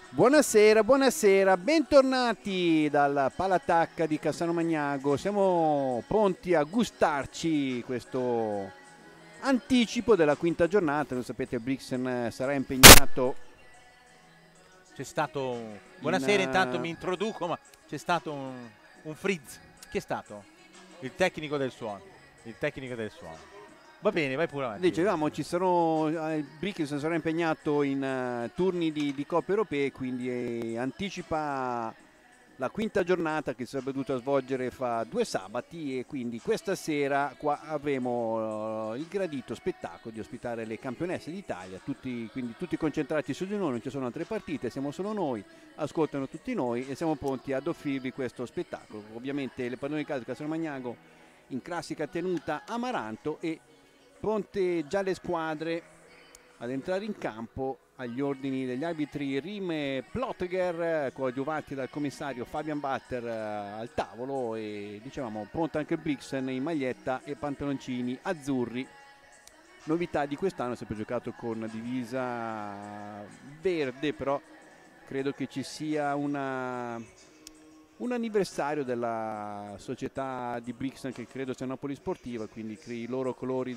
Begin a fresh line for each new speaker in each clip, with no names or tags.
Buonasera, buonasera, bentornati dal Palatacca di Cassano Magnago. Siamo pronti a gustarci questo anticipo della quinta giornata. Lo sapete, Brixen sarà impegnato.
C'è stato buonasera, intanto mi introduco, ma c'è stato un frizz. Chi è stato? Il tecnico del suono. Il tecnico del suono. Va bene, vai pure avanti.
Dicevamo, il Brixen sarà impegnato in turni di Coppe Europee, quindi anticipa la quinta giornata che sarebbe dovuta svolgere fra 2 sabati, e quindi questa sera qua avremo il gradito spettacolo di ospitare le campionesse d'Italia, quindi tutti concentrati su di noi, non ci sono altre partite, siamo solo noi, ascoltano tutti noi e siamo pronti ad offrirvi questo spettacolo. Ovviamente le padrone di casa di Cassano Magnago in classica tenuta Amaranto, e pronte già le squadre ad entrare in campo agli ordini degli arbitri Rime Plotger, coadiuvati dal commissario Fabian Batter al tavolo, e dicevamo pronto anche il Brixen in maglietta e pantaloncini azzurri. Novità di quest'anno, sempre giocato con divisa verde, però credo che ci sia un anniversario della società di Brixen, che credo sia una polisportiva, quindi i loro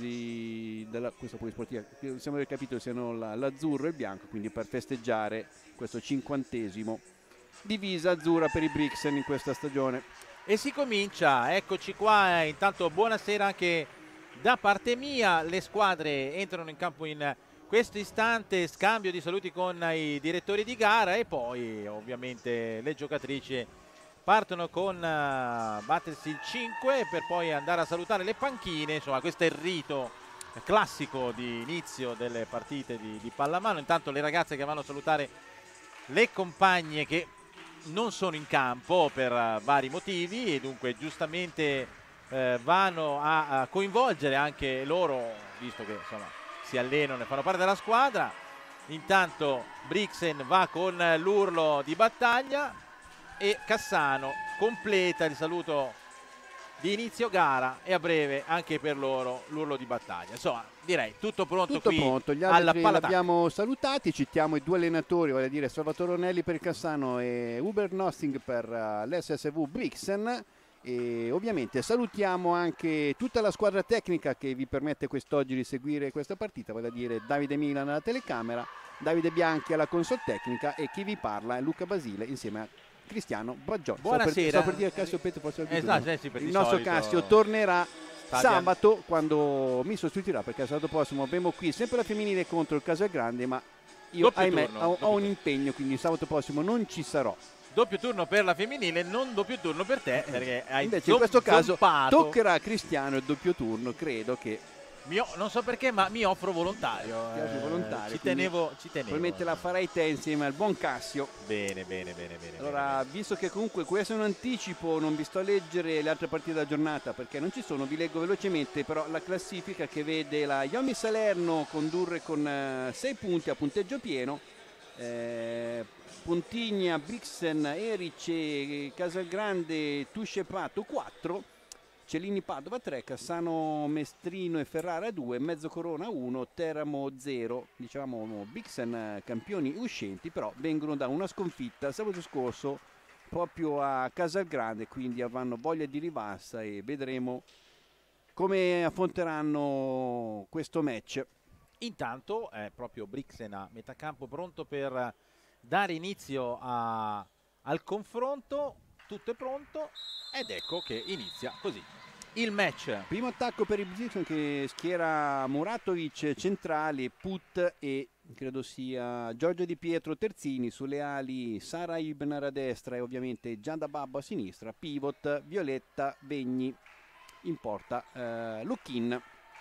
colori della questa polisportiva, siamo aver capito siano l'azzurro e il bianco, quindi per festeggiare questo 50° divisa azzurra per i Brixen in questa stagione.
E si comincia, eccoci qua, intanto buonasera anche da parte mia. Le squadre entrano in campo in questo istante, scambio di saluti con i direttori di gara e poi ovviamente le giocatrici partono con battersi il 5 per poi andare a salutare le panchine. Insomma, questo è il rito classico di inizio delle partite di pallamano. Intanto le ragazze che vanno a salutare le compagne che non sono in campo per vari motivi, e dunque giustamente vanno a coinvolgere anche loro, visto che insomma si allenano e fanno parte della squadra. Intanto Brixen va con l'urlo di battaglia e Cassano completa il saluto di inizio gara, e a breve anche per loro l'urlo di battaglia. Insomma, direi tutto pronto,
tutto
qui
pronto. Gli
alla
altri li
Palatacca.
abbiamo salutati, citiamo i 2 allenatori, vale a dire Salvatore Ornelli per il Cassano e Uber Nossing per l'SSV Brixen. E ovviamente salutiamo anche tutta la squadra tecnica che vi permette quest'oggi di seguire questa partita, vale a dire Davide Milan alla telecamera, Davide Bianchi alla console tecnica, e chi vi parla è Luca Basile insieme a Cristiano Baggioni.
Buonasera.
Sto per dire Cassio Petro,
Esatto, sì,
il nostro Cassio tornerà sabato, quando mi sostituirà, perché sabato prossimo avremo qui sempre la femminile contro il Casalgrande, ma io ahimè ho un impegno, quindi sabato prossimo non ci sarò.
Doppio turno per la femminile, non doppio turno per te, perché hai
invece in questo caso
zompato.
Toccherà a Cristiano il doppio turno, credo che
non so perché, ma mi offro volontario. Ci tenevo.
Probabilmente la farai te insieme al buon Cassio.
Bene.
Allora, visto che comunque questo è un anticipo, non vi sto a leggere le altre partite della giornata perché non ci sono, vi leggo velocemente però la classifica, che vede la Iomi Salerno condurre con 6 punti a punteggio pieno, Pontigna, Brixen, Erice, Casalgrande, Tusce Prato 4, Cellini Padova 3, Cassano Mestrino e Ferrara 2, Mezzocorona 1, Teramo 0. Diciamo Brixen campioni uscenti, però vengono da una sconfitta sabato scorso proprio a Casalgrande, quindi avranno voglia di rivalsa e vedremo come affronteranno questo match.
Intanto è proprio Brixen a metà campo, pronto per dare inizio al confronto. Tutto è pronto ed ecco che inizia così il match.
Primo attacco per il Brixen, che schiera Muratovic centrale, Put e credo sia Giorgio Di Pietro terzini, sulle ali Sara Ibnar a destra e ovviamente Giada Babbo a sinistra, pivot Violetta Vegni, in porta Lucchin.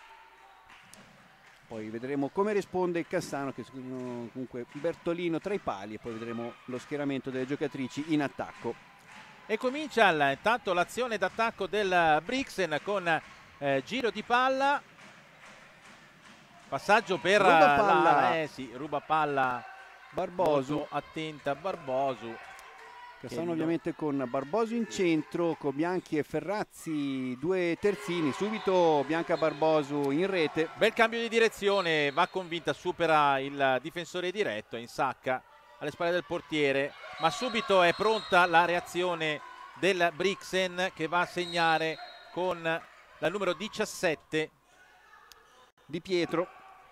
Poi vedremo come risponde il Cassano, che comunque Bertolino tra i pali, e poi vedremo lo schieramento delle giocatrici in attacco.
E comincia intanto l'azione d'attacco del Brixen con giro di palla, passaggio per ruba palla
Barbosu,
attenta Barbosu.
Cassano ovviamente con Barbosu in centro, con Bianchi e Ferrazzi 2 terzini, subito Bianca Barbosu in rete.
Bel cambio di direzione, va convinta, supera il difensore diretto, insacca alle spalle del portiere, ma subito è pronta la reazione del Brixen, che va a segnare con la numero 17
Di Pietro.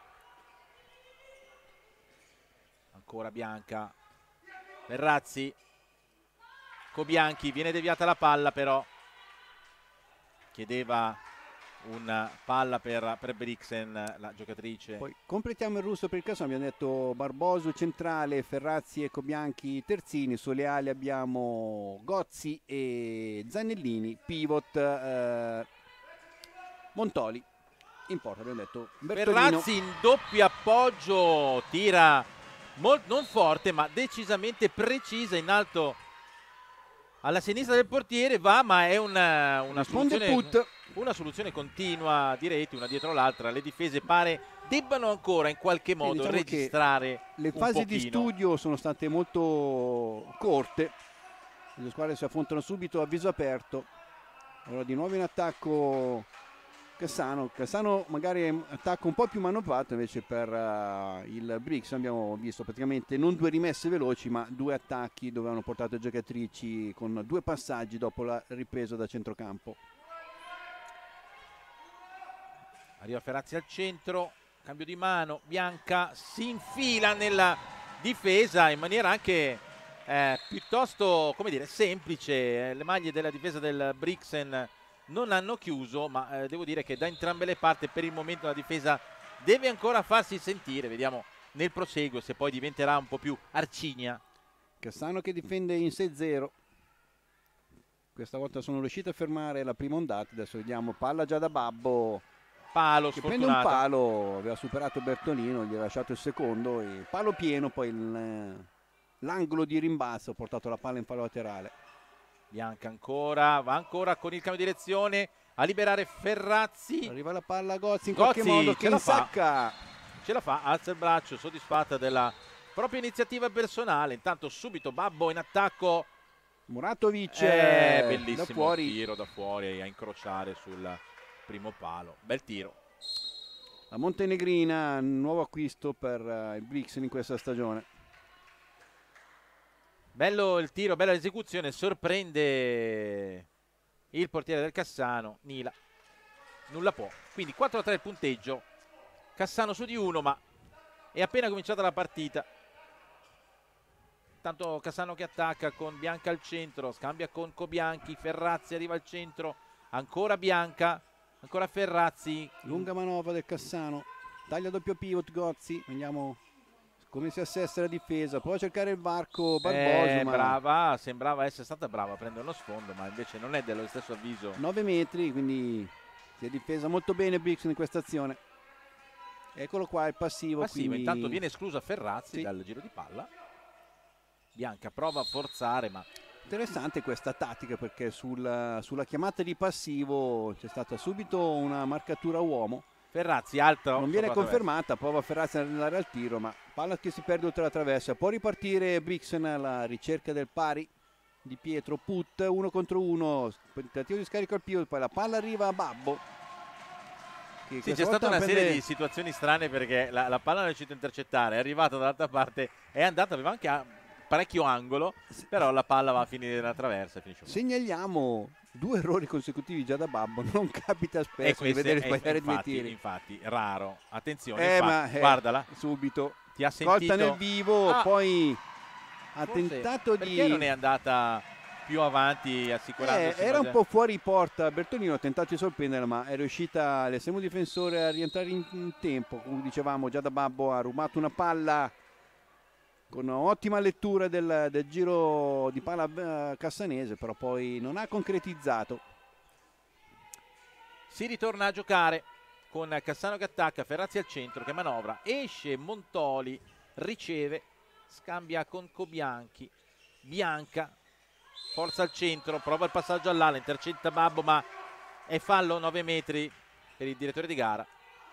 Ancora Bianca, Ferrazzi, Cobianchi, viene deviata la palla, però chiedeva una palla per Brixen, la giocatrice.
Poi completiamo il russo per il caso, abbiamo detto Barboso centrale, Ferrazzi e Cobianchi terzini, sulle ali abbiamo Gozzi e Zanellini, pivot Montoli, in porta abbiamo detto Bertolino.
Ferrazzi in doppio appoggio, tira non forte ma decisamente precisa in alto alla sinistra del portiere, va, ma è una soluzione continua di reti, una dietro l'altra. Le difese pare debbano ancora in qualche modo
diciamo
registrare
le fasi di studio sono state molto corte, le squadre si affrontano subito a viso aperto. Allora di nuovo in attacco Cassano magari attacca un po' più manoppato, invece per il Brixen abbiamo visto praticamente non due rimesse veloci ma due attacchi dove hanno portato le giocatrici con due passaggi dopo la ripresa da centrocampo.
Arriva Ferrazzi al centro, cambio di mano, Bianca si infila nella difesa in maniera anche piuttosto, come dire, semplice. Le maglie della difesa del Brixen non hanno chiuso, ma devo dire che da entrambe le parti per il momento la difesa deve ancora farsi sentire. Vediamo nel proseguo se poi diventerà un po' più arcigna.
Cassano che difende in 6-0. Questa volta sono riuscito a fermare la prima ondata. Adesso vediamo palla già da Babbo.
Palo
che
sfortunato.
Prende un palo, aveva superato Bertolino, gli ha lasciato il secondo. E palo pieno, poi l'angolo di rimbalzo ha portato la palla in fallo laterale.
Bianca ancora, va ancora con il cambio di direzione a liberare Ferrazzi.
Arriva la palla a Gozzi in qualche modo che insacca.
Ce la fa, alza il braccio, soddisfatta della propria iniziativa personale. Intanto subito Babbo in attacco.
Muratovic
bellissimo
da fuori.
tiro da fuori a incrociare sul primo palo. Bel tiro.
La montenegrina, nuovo acquisto per il Brixen in questa stagione.
Bello il tiro, bella l'esecuzione, sorprende il portiere del Cassano, Nila, nulla può. Quindi 4-3 il punteggio, Cassano su di 1, ma è appena cominciata la partita. Tanto Cassano che attacca con Bianca al centro, scambia con Cobianchi, Ferrazzi arriva al centro, ancora Bianca, ancora Ferrazzi.
Lunga manovra del Cassano, taglia doppio pivot Gozzi, vediamo come si assesta la difesa, può cercare il varco Barboso, ma
brava, sembrava essere stata brava a prendere uno sfondo, ma invece non è dello stesso avviso.
9 metri, quindi si è difesa molto bene Brixen in questa azione. Eccolo qua il passivo, quindi
intanto viene esclusa Ferrazzi dal giro di palla. Bianca prova a forzare, ma
interessante questa tattica, perché sulla chiamata di passivo c'è stata subito una marcatura uomo.
Ferrazzi alto,
non viene confermata, prova Ferrazzi ad andare al tiro, ma palla che si perde oltre la traversa. Può ripartire Brixen alla ricerca del pari di Pietro. Put 1 contro 1, tentativo di scarico al pivot, poi la palla arriva a Babbo.
Sì, c'è stata una serie di situazioni strane, perché la palla non è riuscita a intercettare, è arrivata dall'altra parte, è andata, aveva anche parecchio angolo, però la palla va a finire nella traversa e finisce.
Segnaliamo 2 errori consecutivi già da Babbo, non capita spesso di vedere sbagliare due tiri.
Infatti, raro. Attenzione, guardala.
Subito.
Ti ha sentito.
Colta nel vivo, poi ha tentato
perché non è andata più avanti assicurandosi?
Era un po' fuori porta, Bertolino ha tentato di sorprenderla, ma è riuscita l'estremo difensore a rientrare in tempo. Come dicevamo, già da Babbo ha rubato una palla con ottima lettura del giro di palla cassanese, però poi non ha concretizzato.
Si ritorna a giocare con Cassano che attacca, Ferrazzi al centro che manovra, esce Montoli, riceve, scambia con Cobianchi, Bianca, forza al centro, prova il passaggio all'ala, intercetta Babbo, ma è fallo, 9 metri per il direttore di gara.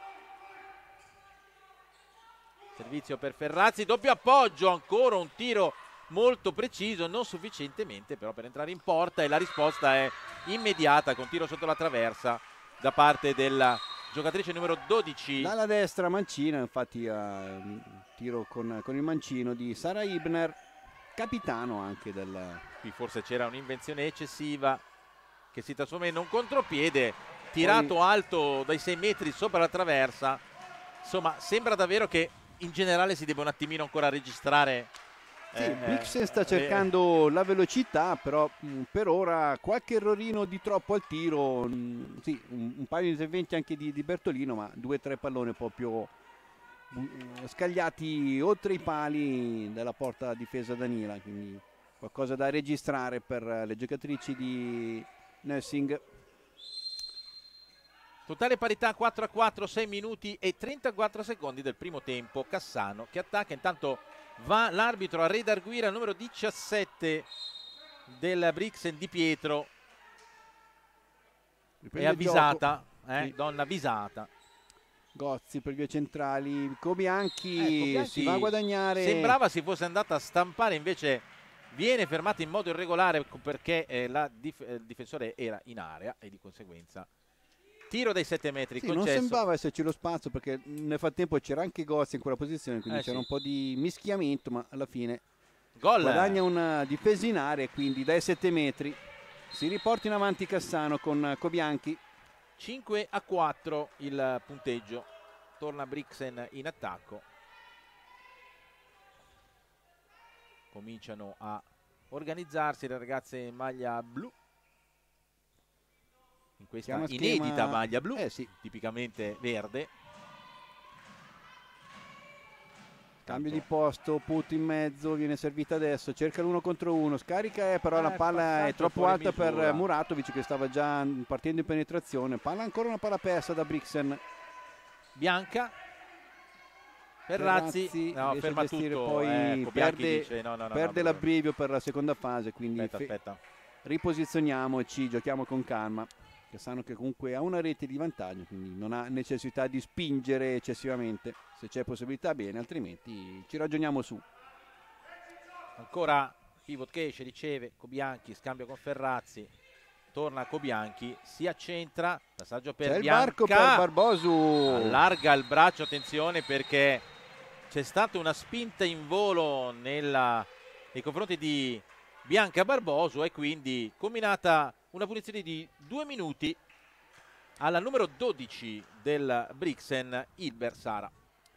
Servizio per Ferrazzi, doppio appoggio, ancora un tiro molto preciso, non sufficientemente però per entrare in porta, e la risposta è immediata con tiro sotto la traversa da parte della giocatrice numero 12.
Dalla destra mancina, infatti tiro con il mancino di Sara Ibner, capitano anche del...
Qui forse c'era un'invenzione eccessiva che si trasforma in un contropiede tirato
Poi...
alto dai 6 metri sopra la traversa. Insomma, sembra davvero che in generale si debba un attimino ancora registrare.
Sì, Brixen sta cercando la velocità, però per ora qualche errorino di troppo al tiro, sì, un paio di interventi anche di Bertolino, ma 2-3 palloni proprio scagliati oltre i pali della porta difesa Danila, quindi qualcosa da registrare per le giocatrici di Nursing.
Totale parità 4-4, 6 minuti e 34 secondi del primo tempo. Cassano che attacca, intanto va l'arbitro a redarguire al numero 17 del Brixen Di Pietro. È avvisata,
sì.
Donna avvisata.
Gozzi per vie centrali, Cobianchi si va a guadagnare.
Sembrava si fosse andata a stampare, invece viene fermata in modo irregolare perché il difensore era in area e di conseguenza tiro dai 7 metri
sì,
concesso.
non sembrava esserci lo spazio perché nel frattempo c'era anche Gozzi in quella posizione, quindi c'era un po' di mischiamento, ma alla fine guadagna una difesa in area e quindi dai 7 metri si riporta in avanti Cassano con Cobianchi.
5-4 il punteggio, torna Brixen in attacco, cominciano a organizzarsi le ragazze in maglia blu, in questa inedita maglia blu,
sì,
tipicamente verde.
Cambio di posto, Put in mezzo, viene servita adesso, cerca l'1 contro 1, scarica però la palla è troppo alta per Muratovic che stava già partendo in penetrazione. Palla ancora una palla persa da Brixen.
Bianca, Ferrazzi no, ferma tutto,
poi perde,
dice, no,
perde l'abbrivio per la seconda fase, quindi
aspetta.
Riposizioniamoci, giochiamo con calma. Che sanno che comunque ha una rete di vantaggio, quindi non ha necessità di spingere eccessivamente. Se c'è possibilità bene, altrimenti ci ragioniamo su.
Ancora pivot che esce, riceve Cobianchi, scambio con Ferrazzi, torna Cobianchi, si accentra, passaggio per
c'è
Bianca,
il varco per Barbosu,
allarga il braccio, attenzione perché c'è stata una spinta in volo nei confronti di Bianca Barbosu e quindi combinata una punizione di 2 minuti alla numero 12 del Brixen, Ilber Sara.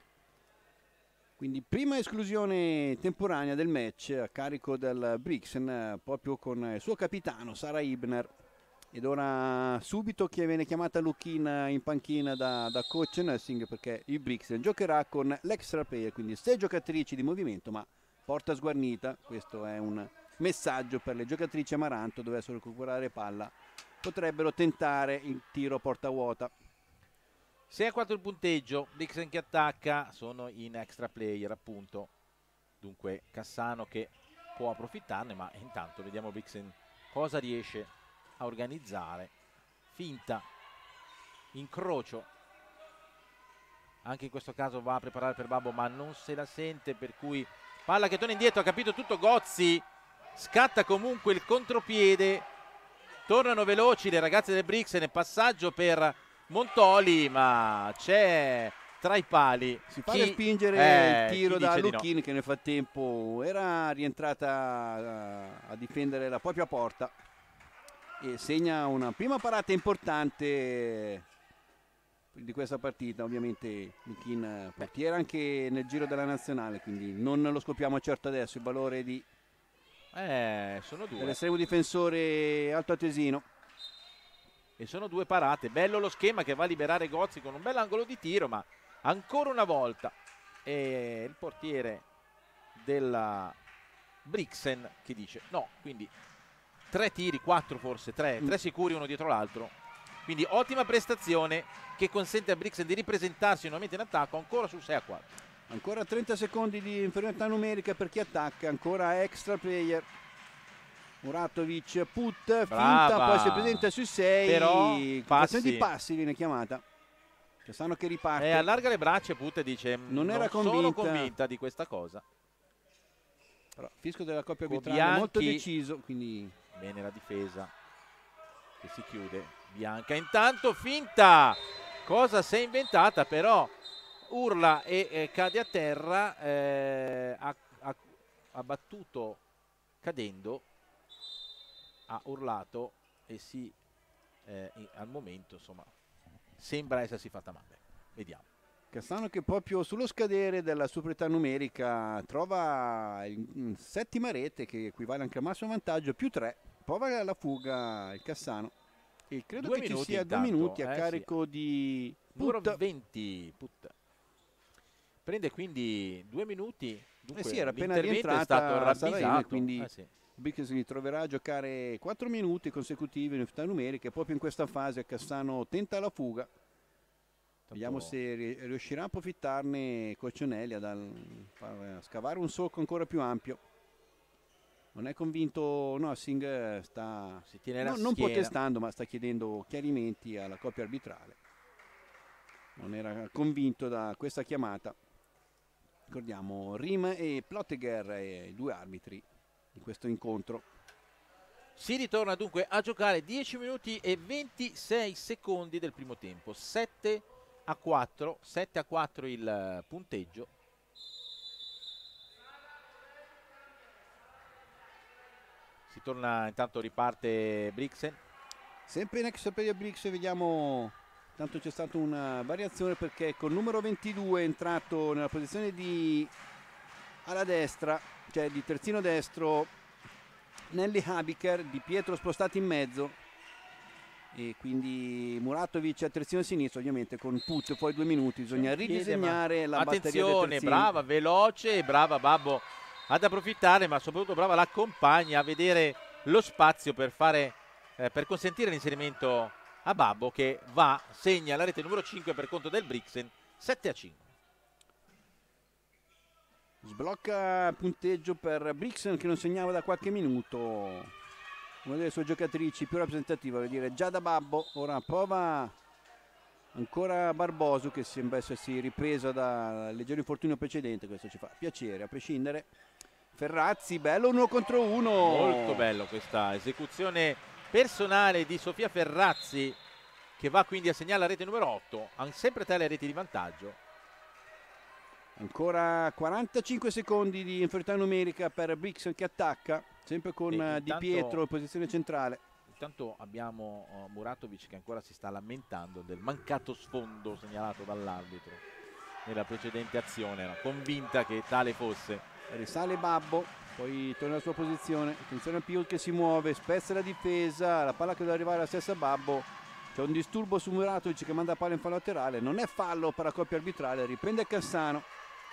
Quindi prima esclusione temporanea del match a carico del Brixen, proprio con il suo capitano Sara Ibner. Ed ora subito che viene chiamata Lukin in panchina da coach Nursing, perché il Brixen giocherà con l'extra player, quindi 6 giocatrici di movimento ma porta sguarnita. Questo è un messaggio per le giocatrici Amaranto, dovessero recuperare palla potrebbero tentare il tiro porta vuota.
6-4 il punteggio, Brixen che attacca, sono in extra player appunto, dunque Cassano che può approfittarne, ma intanto vediamo Brixen cosa riesce a organizzare. Finta, incrocio, anche in questo caso va a preparare per Babbo ma non se la sente, per cui palla che torna indietro, ha capito tutto Gozzi, scatta comunque il contropiede, tornano veloci le ragazze del Brixen, passaggio per Montoli ma c'è tra i pali,
si fa respingere il tiro da Lukin
no,
che nel frattempo era rientrata a difendere la propria porta e segna una prima parata importante di questa partita. Ovviamente Lukin portiere anche nel giro della nazionale, quindi non lo scopriamo certo adesso il valore di
sono due
dell'estremo difensore altoatesino.
E sono 2 parate, bello lo schema che va a liberare Gozzi con un bel angolo di tiro, ma ancora una volta è il portiere della Brixen che dice no, quindi 3 tiri, 4 forse, 3 sicuri uno dietro l'altro, quindi ottima prestazione che consente a Brixen di ripresentarsi nuovamente in attacco, ancora sul 6-4.
Ancora 30 secondi di inferiorità numerica per chi attacca, ancora extra player. Muratovic, Put, finta, poi si presenta sui 6,
però
di passi viene chiamata. Cioè, sanno che riparte.
Allarga le braccia e Put e dice non sono convinta di questa cosa.
Però fisco della coppia arbitrale molto deciso, quindi
bene la difesa che si chiude. Bianca intanto finta cosa si è inventata, però urla e cade a terra, ha battuto cadendo, ha urlato e al momento insomma sembra essersi fatta male. Vediamo.
Cassano che proprio sullo scadere della superiorità numerica trova in settima rete, che equivale anche al massimo vantaggio, più 3, prova la fuga il Cassano e credo che ci sia
intanto,
2 minuti a carico
sì.
di
numero 20 prende quindi 2 minuti. Dunque,
sì, era appena
l'intervento
rientrata
è stato ravvisato,
quindi
sì.
Brix si ritroverà a giocare 4 minuti consecutivi in unità numerica e proprio in questa fase Cassano tenta la fuga. Vediamo se riuscirà a approfittarne Coccionelli a scavare un solco ancora più ampio. Non è convinto, no, Singh sta non protestando, ma sta chiedendo chiarimenti alla coppia arbitrale. Non era convinto da questa chiamata. Ricordiamo Rim e Plottegher, i 2 arbitri di questo incontro.
Si ritorna dunque a giocare 10 minuti e 26 secondi del primo tempo. 7 a 4 il punteggio. Si torna, intanto riparte Brixen.
Sempre in ex periodo Brixen, vediamo, tanto c'è stata una variazione perché col numero 22 è entrato nella posizione di alla destra, cioè di terzino destro, Nelly Habiker, Di Pietro spostato in mezzo e quindi Muratovic a terzino sinistro, ovviamente con Put poi 2 minuti, bisogna ridisegnare la batteria del terzini.
Brava, veloce, brava Babbo ad approfittare, ma soprattutto brava la compagna a vedere lo spazio per fare per consentire l'inserimento a Babbo, che segna la rete numero 5 per conto del Brixen, 7 a 5.
Sblocca punteggio per Brixen che non segnava da qualche minuto, una delle sue giocatrici più rappresentative, vuol dire Giada Babbo. Ora prova ancora Barbosu che sembra essersi ripresa dal leggero infortunio precedente, questo ci fa piacere a prescindere. Ferrazzi, bello 1 contro 1.
Molto bello questa esecuzione personale di Sofia Ferrazzi, che va quindi a segnare la rete numero 8, ha sempre 3 le reti di vantaggio.
Ancora 45 secondi di inferiorità numerica per Brixen che attacca, sempre con Di Pietro in posizione centrale.
Intanto abbiamo Muratovic che ancora si sta lamentando del mancato sfondo segnalato dall'arbitro nella precedente azione, era convinta che tale fosse.
Risale Babbo, poi torna alla sua posizione, attenzione a Piul che si muove, spezza la difesa, la palla che deve arrivare alla stessa Babbo, c'è un disturbo su Muratovic che manda la palla in fallo laterale, non è fallo per la coppia arbitrale, riprende Cassano.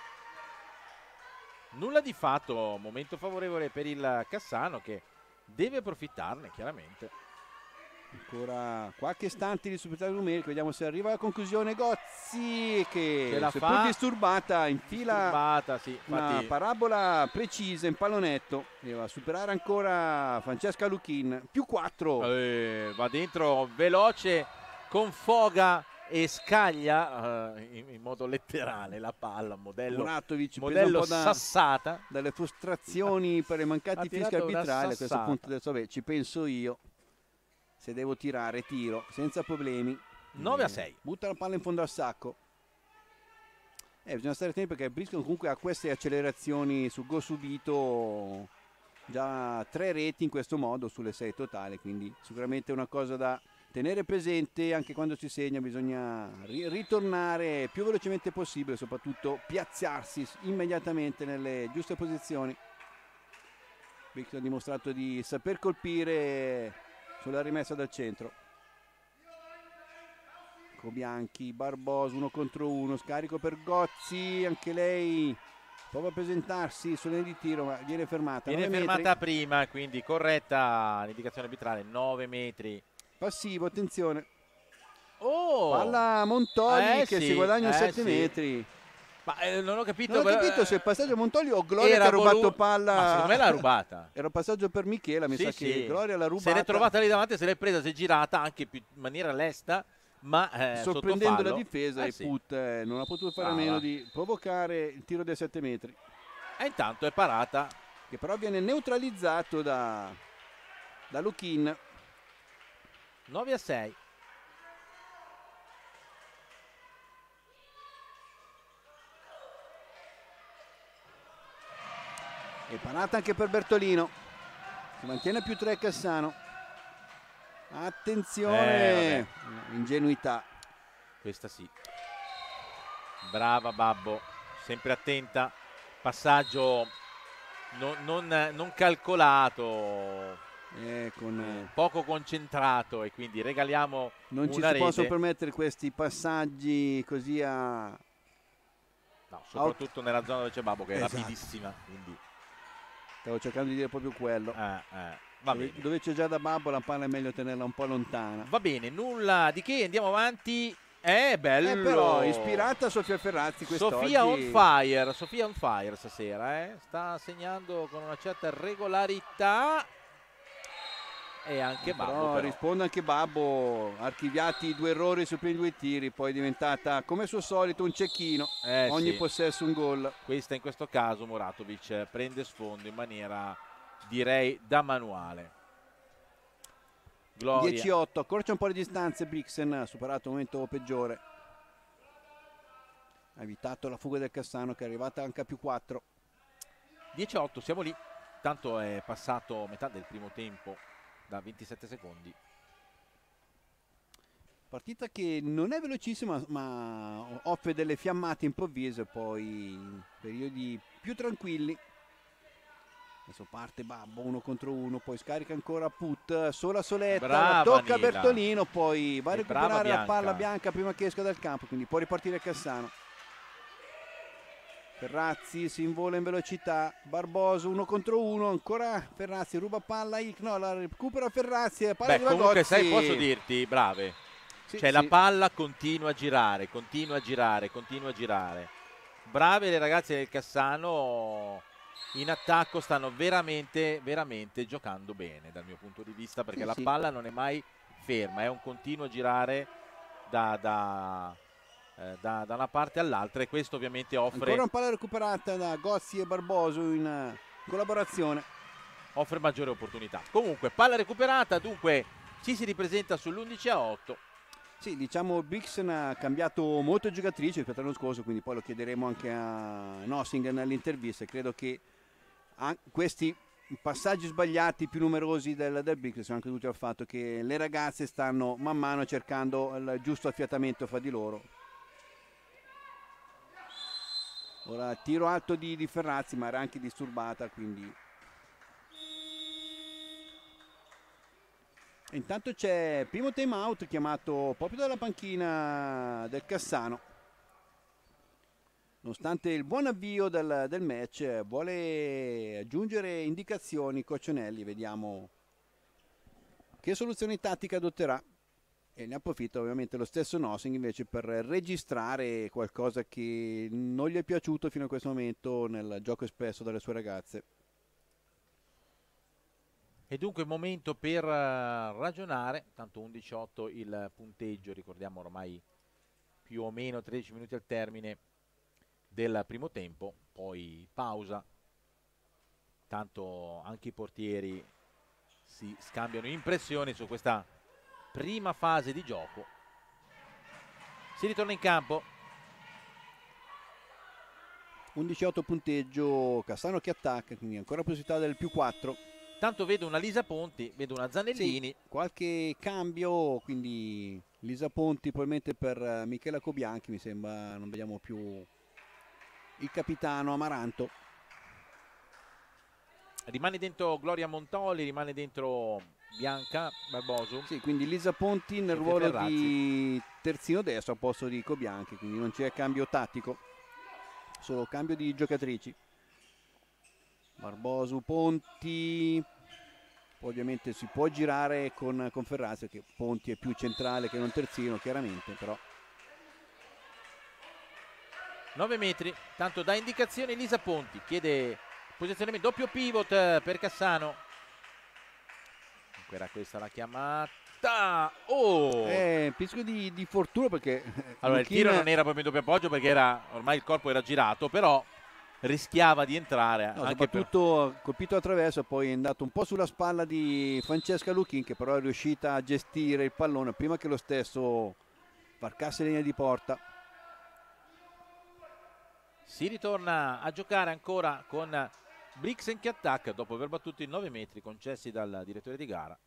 Nulla di fatto, momento favorevole per il Cassano che deve approfittarne chiaramente.
Ancora qualche istante di superiorità numerica, vediamo se arriva alla conclusione. Gozzi che
seppur
disturbata infila una
infatti,
parabola precisa in pallonetto, deve superare ancora Francesca Luchin, più 4.
Va dentro veloce con foga e scaglia in modo letterale la palla, modello sassata
dalle frustrazioni per le mancati fischi arbitrali. A questo punto adesso ci penso io, se devo tirare tiro senza problemi.
9 a 6,
butta la palla in fondo al sacco. Bisogna stare attenti perché Brixen comunque ha queste accelerazioni su gol subito, già 3 reti in questo modo sulle 6 totali, quindi sicuramente una cosa da tenere presente. Anche quando si segna bisogna ritornare più velocemente possibile, soprattutto piazzarsi immediatamente nelle giuste posizioni. Brixen ha dimostrato di saper colpire sulla rimessa dal centro. Cobianchi, Barbosa 1 contro 1, scarico per Gozzi, anche lei prova a presentarsi sulle di tiro ma viene fermata.
Viene fermata prima, quindi corretta l'indicazione arbitrale, 9 metri.
Passivo, attenzione. Palla Montoli che si guadagna 7 metri.
Ma non ho capito.
Non ho capito se il passaggio a Montoli o Gloria che ha rubato palla.
Ma secondo me l'ha rubata.
Era un passaggio per Michela, mi sa che Gloria l'ha rubata.
Se l'è trovata lì davanti, se l'è presa, si è girata anche in maniera lesta, ma
sorprendendo la difesa e Put non ha potuto fare a meno di provocare il tiro dei 7 metri.
E intanto è parata,
che però viene neutralizzato da Luchin.
9 a 6.
E parata anche per Bertolino. Si mantiene più 3 Cassano. Attenzione, ingenuità.
Questa sì. Brava Babbo, sempre attenta. Passaggio non calcolato, poco concentrato, e quindi regaliamo
non ci si possono permettere questi passaggi così a...
No, soprattutto nella zona dove c'è Babbo, che è rapidissima, quindi...
Stavo cercando di dire proprio quello.
Va bene.
Dove c'è già da Babbo la palla è meglio tenerla un po' lontana.
Va bene, nulla di che, andiamo avanti. Bello!
Però ispirata Sofia Ferrazzi quest'oggi.
Sofia on fire stasera, sta segnando con una certa regolarità. E anche Babbo però.
Risponde anche Babbo, archiviati 2 errori sui primi 2 tiri, poi è diventata come al suo solito un cecchino, ogni possesso un gol.
Questa in questo caso Muratovic prende sfondo in maniera, direi, da manuale.
10-8, accorcia un po' le distanze. Brixen ha superato il momento peggiore, ha evitato la fuga del Cassano che è arrivata anche a più 4.
10-8, siamo lì, tanto è passato metà del primo tempo da 27 secondi.
Partita che non è velocissima ma offre delle fiammate improvvise, poi periodi più tranquilli. Adesso parte Babbo 1 contro 1, poi scarica ancora Put, sola soletta,
brava,
tocca
Nila.
Bertolino, poi va a recuperare la palla Bianca prima che esca dal campo, quindi può ripartire Cassano. Ferrazzi si invola in velocità, Barboso 1 contro 1, ancora Ferrazzi ruba palla, no, la recupera Ferrazzi, palla di
comunque
Vagozzi.
posso dirti, brave, la palla continua a girare, continua a girare. Brave le ragazze del Cassano, in attacco stanno veramente giocando bene dal mio punto di vista, perché la palla non è mai ferma, è un continuo girare da una parte all'altra, e questo ovviamente offre...
Ancora una palla recuperata da Gozzi e Barboso in collaborazione.
Offre maggiore opportunità. Comunque, palla recuperata, dunque ci si ripresenta sull'11-8.
Sì, diciamo Brixen ha cambiato molto giocatrice rispetto all'anno scorso, quindi poi lo chiederemo anche a Nossing nell'intervista. Credo che questi passaggi sbagliati più numerosi del Brixen sono anche dovuti al fatto che le ragazze stanno man mano cercando il giusto affiatamento fra di loro. Ora tiro alto di Ferrazzi, ma era anche disturbata, quindi... Intanto c'è primo time out chiamato proprio dalla panchina del Cassano. Nonostante il buon avvio del match, vuole aggiungere indicazioni Coccionelli. Vediamo che soluzione tattica adotterà. E ne approfitta ovviamente lo stesso Nossing invece per registrare qualcosa che non gli è piaciuto fino a questo momento nel gioco espresso dalle sue ragazze.
E dunque momento per ragionare, tanto 11-8 il punteggio, ricordiamo ormai più o meno 13 minuti al termine del primo tempo, poi pausa, tanto anche i portieri si scambiano impressioni su questa prima fase di gioco. Si ritorna in campo.
11-8 punteggio, Cassano che attacca, quindi ancora possibilità del più 4.
Tanto vedo una Lisa Ponti, vedo una Zanellini.
Sì, qualche cambio, quindi Lisa Ponti probabilmente per Michela Cobianchi, mi sembra non vediamo più il capitano Amaranto.
Rimane dentro Gloria Montoli, rimane dentro Bianca Barboso.
Sì, quindi Lisa Ponti nel ruolo di terzino destro al posto di Cobianchi, quindi non c'è cambio tattico, solo cambio di giocatrici. Barboso, Ponti, poi ovviamente si può girare con Ferrazzi, che Ponti è più centrale che non terzino chiaramente, però
9 metri, tanto da indicazione Lisa Ponti, chiede posizionamento doppio pivot per Cassano. Era questa la chiamata.
Pizzico di fortuna, perché
allora il tiro non era proprio in doppio appoggio, perché ormai il corpo era girato, però rischiava di entrare,
no,
anche
soprattutto colpito attraverso, poi è andato un po' sulla spalla di Francesca Luchin, che però è riuscita a gestire il pallone prima che lo stesso varcasse linea di porta.
Si ritorna a giocare ancora con Brixen che attacca dopo aver battuto i 9 metri concessi dal direttore di gara.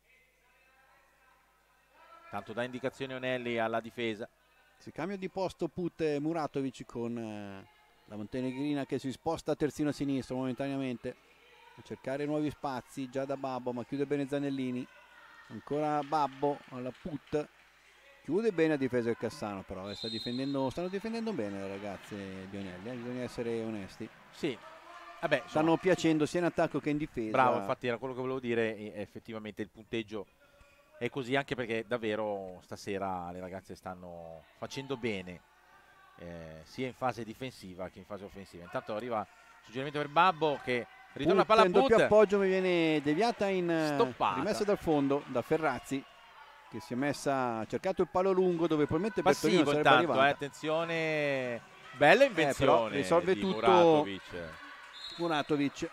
Tanto dà indicazione Onelli alla difesa.
Si cambia di posto Put e Muratovic con la montenegrina che si sposta a terzino sinistro momentaneamente a cercare nuovi spazi già da Babbo, ma chiude bene Zanellini. Ancora Babbo alla Put, chiude bene a difesa del Cassano, però stanno difendendo bene le ragazze di Onelli, bisogna essere onesti.
Sì, vabbè,
stanno piacendo sia in attacco che in difesa.
Bravo, infatti era quello che volevo dire, effettivamente il punteggio è così, anche perché davvero stasera le ragazze stanno facendo bene, sia in fase difensiva che in fase offensiva. Intanto arriva il suggerimento per Babbo che ritorna palla
in doppio appoggio, mi viene deviata in
stoppata,
rimessa dal fondo da Ferrazzi, che si è messa, ha cercato il palo lungo dove probabilmente Bertolino sarebbe arrivato.
Attenzione, bella invenzione,
però risolve
di
tutto Muratovic.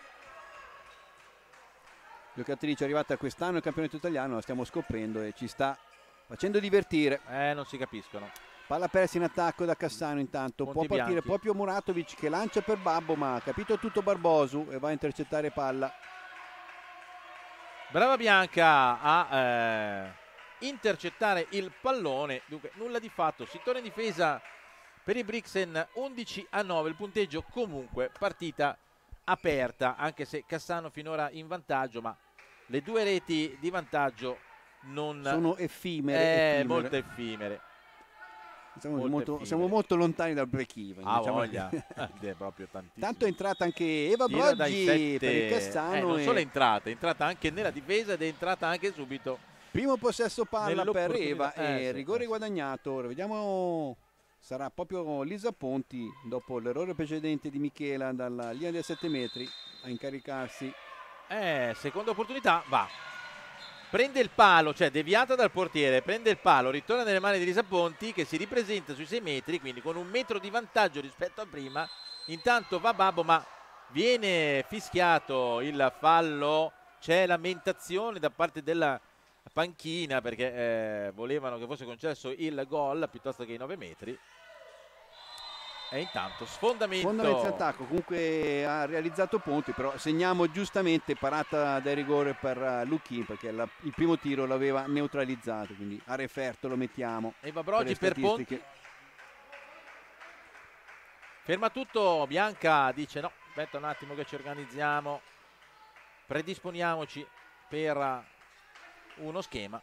Giocatrice arrivata quest'anno al campionato italiano, la stiamo scoprendo e ci sta facendo divertire.
Non si capiscono.
Palla persa in attacco da Cassano, intanto può partire proprio Muratovic che lancia per Babbo, ma ha capito tutto Barbosu e va a intercettare palla.
Brava Bianca a intercettare il pallone. Dunque nulla di fatto, si torna in difesa per i Brixen, 11-9 il punteggio, comunque partita aperta, anche se Cassano finora in vantaggio, ma le due reti di vantaggio non
sono effimere.
Molto effimere.
Siamo molto lontani dal break even.
Voglia. È proprio tantissimo.
Tanto è entrata anche Eva Broggi per il Cassano.
Non solo è entrata anche nella difesa ed è entrata anche subito.
Primo possesso palla per Eva e rigore guadagnato. Ora vediamo, sarà proprio Lisa Ponti dopo l'errore precedente di Michela dalla linea dei 7 metri a incaricarsi.
Seconda opportunità, va. Prende il palo, cioè deviata dal portiere, prende il palo, ritorna nelle mani di Lisa Ponti che si ripresenta sui 6 metri, quindi con 1 metro di vantaggio rispetto a prima. Intanto va Babbo, ma viene fischiato il fallo, c'è lamentazione da parte della panchina perché volevano che fosse concesso il gol piuttosto che i 9 metri. E intanto sfondamento
in attacco, comunque ha realizzato Ponti, però segniamo giustamente parata da rigore per Lucchini perché il primo tiro l'aveva neutralizzato, quindi a referto lo mettiamo.
Eva Broggi per Ponti. Ferma tutto, Bianca dice no, aspetta un attimo che ci organizziamo, predisponiamoci per uno schema.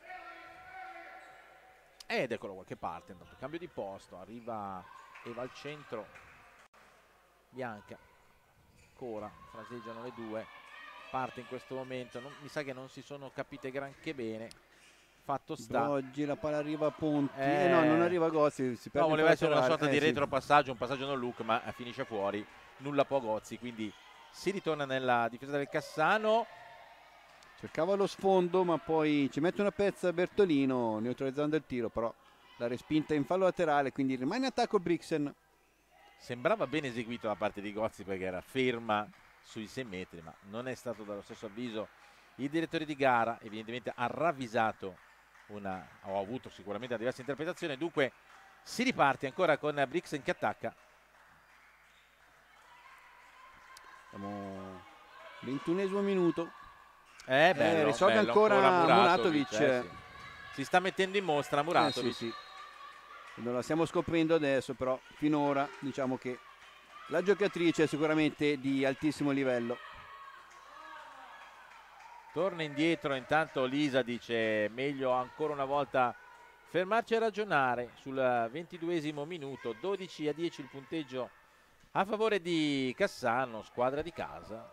Ed eccolo qua che parte, intanto cambio di posto, arriva Eva al centro, Bianca, ancora fraseggiano le due, parte in questo momento, mi sa che non si sono capite granché bene, fatto sta.
Oggi la palla arriva a Ponti, no, non arriva a Gozzi, si perde.
No, voleva essere una sorta di retropassaggio, un passaggio non look, ma finisce fuori, nulla può Gozzi, quindi si ritorna nella difesa del Cassano.
Cercava lo sfondo, ma poi ci mette una pezza Bertolino neutralizzando il tiro, però la respinta in fallo laterale, quindi rimane in attacco Brixen.
Sembrava ben eseguito da parte di Gozzi perché era ferma sui 6 metri, ma non è stato dallo stesso avviso il direttore di gara, evidentemente ha ravvisato ho avuto sicuramente una diversa interpretazione, dunque si riparte ancora con Brixen che attacca.
Siamo 21esimo minuto.
Bello,
risolve ancora Muratovic.
Sì. Si sta mettendo in mostra Muratovic.
Sì. Non la stiamo scoprendo adesso, però finora diciamo che la giocatrice è sicuramente di altissimo livello.
Torna indietro, intanto Lisa dice meglio ancora una volta fermarci a ragionare sul 22esimo minuto, 12-10 il punteggio a favore di Cassano, squadra di casa.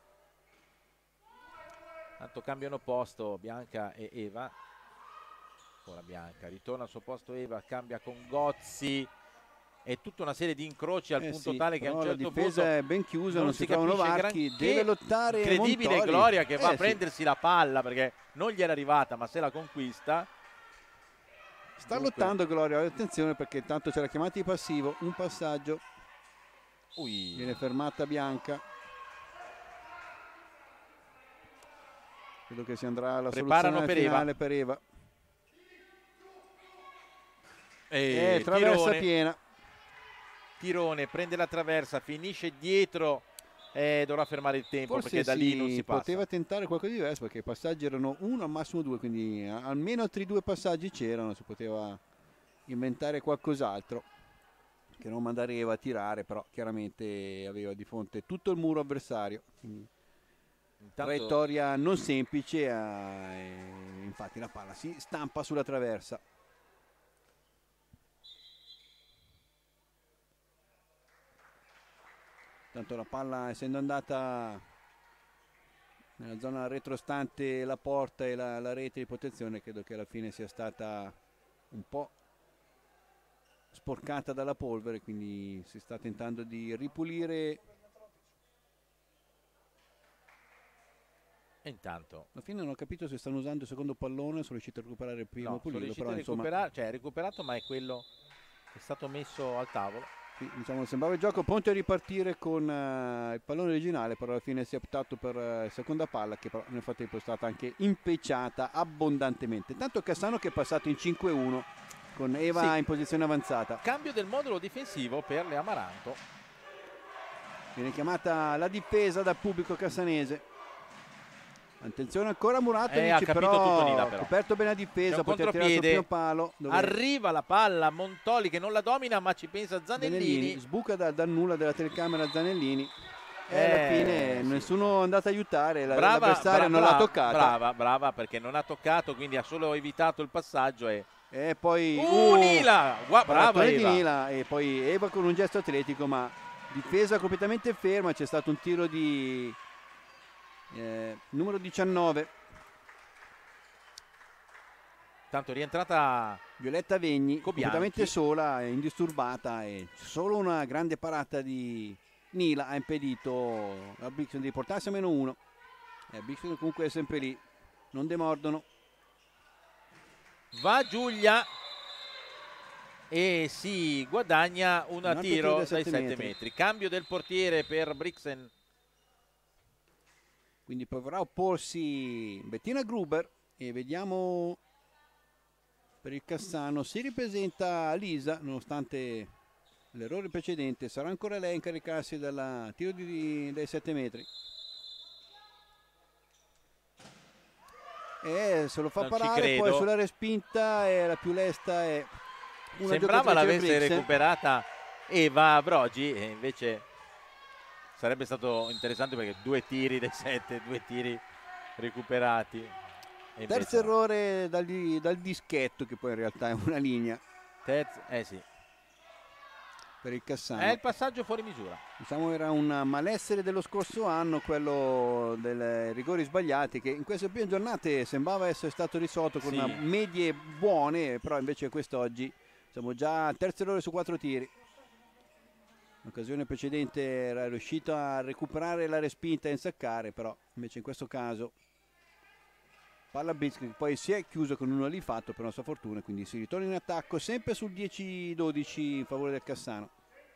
Tanto cambiano posto Bianca e Eva. Ora Bianca ritorna al suo posto, Eva cambia con Gozzi, è tutta una serie di incroci al punto tale che a un certo punto
la difesa è ben chiusa, non si trovano varchi, deve lottare
incredibile
Montoli.
Gloria che va a prendersi la palla perché non gli era arrivata ma se la conquista.
Sta lottando Gloria, attenzione perché intanto c'è la chiamata di passivo, un passaggio, viene fermata Bianca. Credo che si andrà alla soluzione finale per Eva.
Traversa piena. Tirone prende la traversa, finisce dietro dovrà fermare il tempo,
Forse
perché da lì non si passa.
Poteva tentare qualcosa di diverso, perché i passaggi erano uno al massimo due, quindi almeno altri due passaggi c'erano, si poteva inventare qualcos'altro che non mandare Eva a tirare, però chiaramente aveva di fronte tutto il muro avversario, quindi traiettoria non semplice, infatti la palla si stampa sulla traversa. Tanto la palla, essendo andata nella zona retrostante la porta e la rete di protezione, credo che alla fine sia stata un po' sporcata dalla polvere, quindi si sta tentando di ripulire.
E intanto
alla fine non ho capito se stanno usando il secondo pallone, sono riusciti a recuperare il primo, pulirlo, però
cioè è recuperato, ma è quello che è stato messo al tavolo.
Sì, diciamo, sembrava il gioco pronto a ripartire con il pallone originale, però alla fine si è optato per seconda palla, che però nel frattempo è stata anche impeciata abbondantemente. Tanto Cassano che è passato in 5-1 con Eva in posizione avanzata.
Cambio del modulo difensivo per le Amaranto.
Viene chiamata la difesa dal pubblico cassanese. Attenzione ancora Muratovic, però coperto bene la difesa, poteva tirare sul primo palo.
Arriva la palla, Montoli che non la domina, ma ci pensa Zanellini.
Sbuca dal nulla della telecamera Zanellini. E alla fine nessuno è andato a aiutare, l'avversario non l'ha toccata.
Brava, perché non ha toccato, quindi ha solo evitato il passaggio.
E poi
Nila! Brava Eva.
Nila, e poi Eva con un gesto atletico, ma difesa completamente ferma. C'è stato un tiro di numero 19.
Tanto rientrata
Violetta Vegni, completamente sola e indisturbata, e solo una grande parata di Nila ha impedito a Brixton di portarsi a -1. Brixton comunque è sempre lì, non demordono.
Va Giulia e si guadagna un tiro dai 7 metri. Cambio del portiere per Brixen.
Quindi proverà a opporsi Bettina Gruber e vediamo per il Cassano si ripresenta Lisa, nonostante l'errore precedente. Sarà ancora lei a incaricarsi del tiro dai 7 metri. E se lo fa parare, poi sulla respinta è la più lesta. È una
sembrava l'avesse recuperata Eva Brogi, e invece sarebbe stato interessante perché 2 tiri dai 7, 2 tiri recuperati.
Terzo errore dal dischetto, che poi in realtà è una linea.
Sì.
Per il Cassano.
È il passaggio fuori misura.
Diciamo era un malessere dello scorso anno, quello dei rigori sbagliati, che in queste prime giornate sembrava essere stato risolto con medie buone, però invece quest'oggi siamo già al terzo errore su 4 tiri. L'occasione precedente era riuscito a recuperare la respinta e insaccare, però invece in questo caso palla Brixton, che poi si è chiuso con uno lì fatto per nostra fortuna, quindi si ritorna in attacco sempre sul 10-12 in favore del Cassano.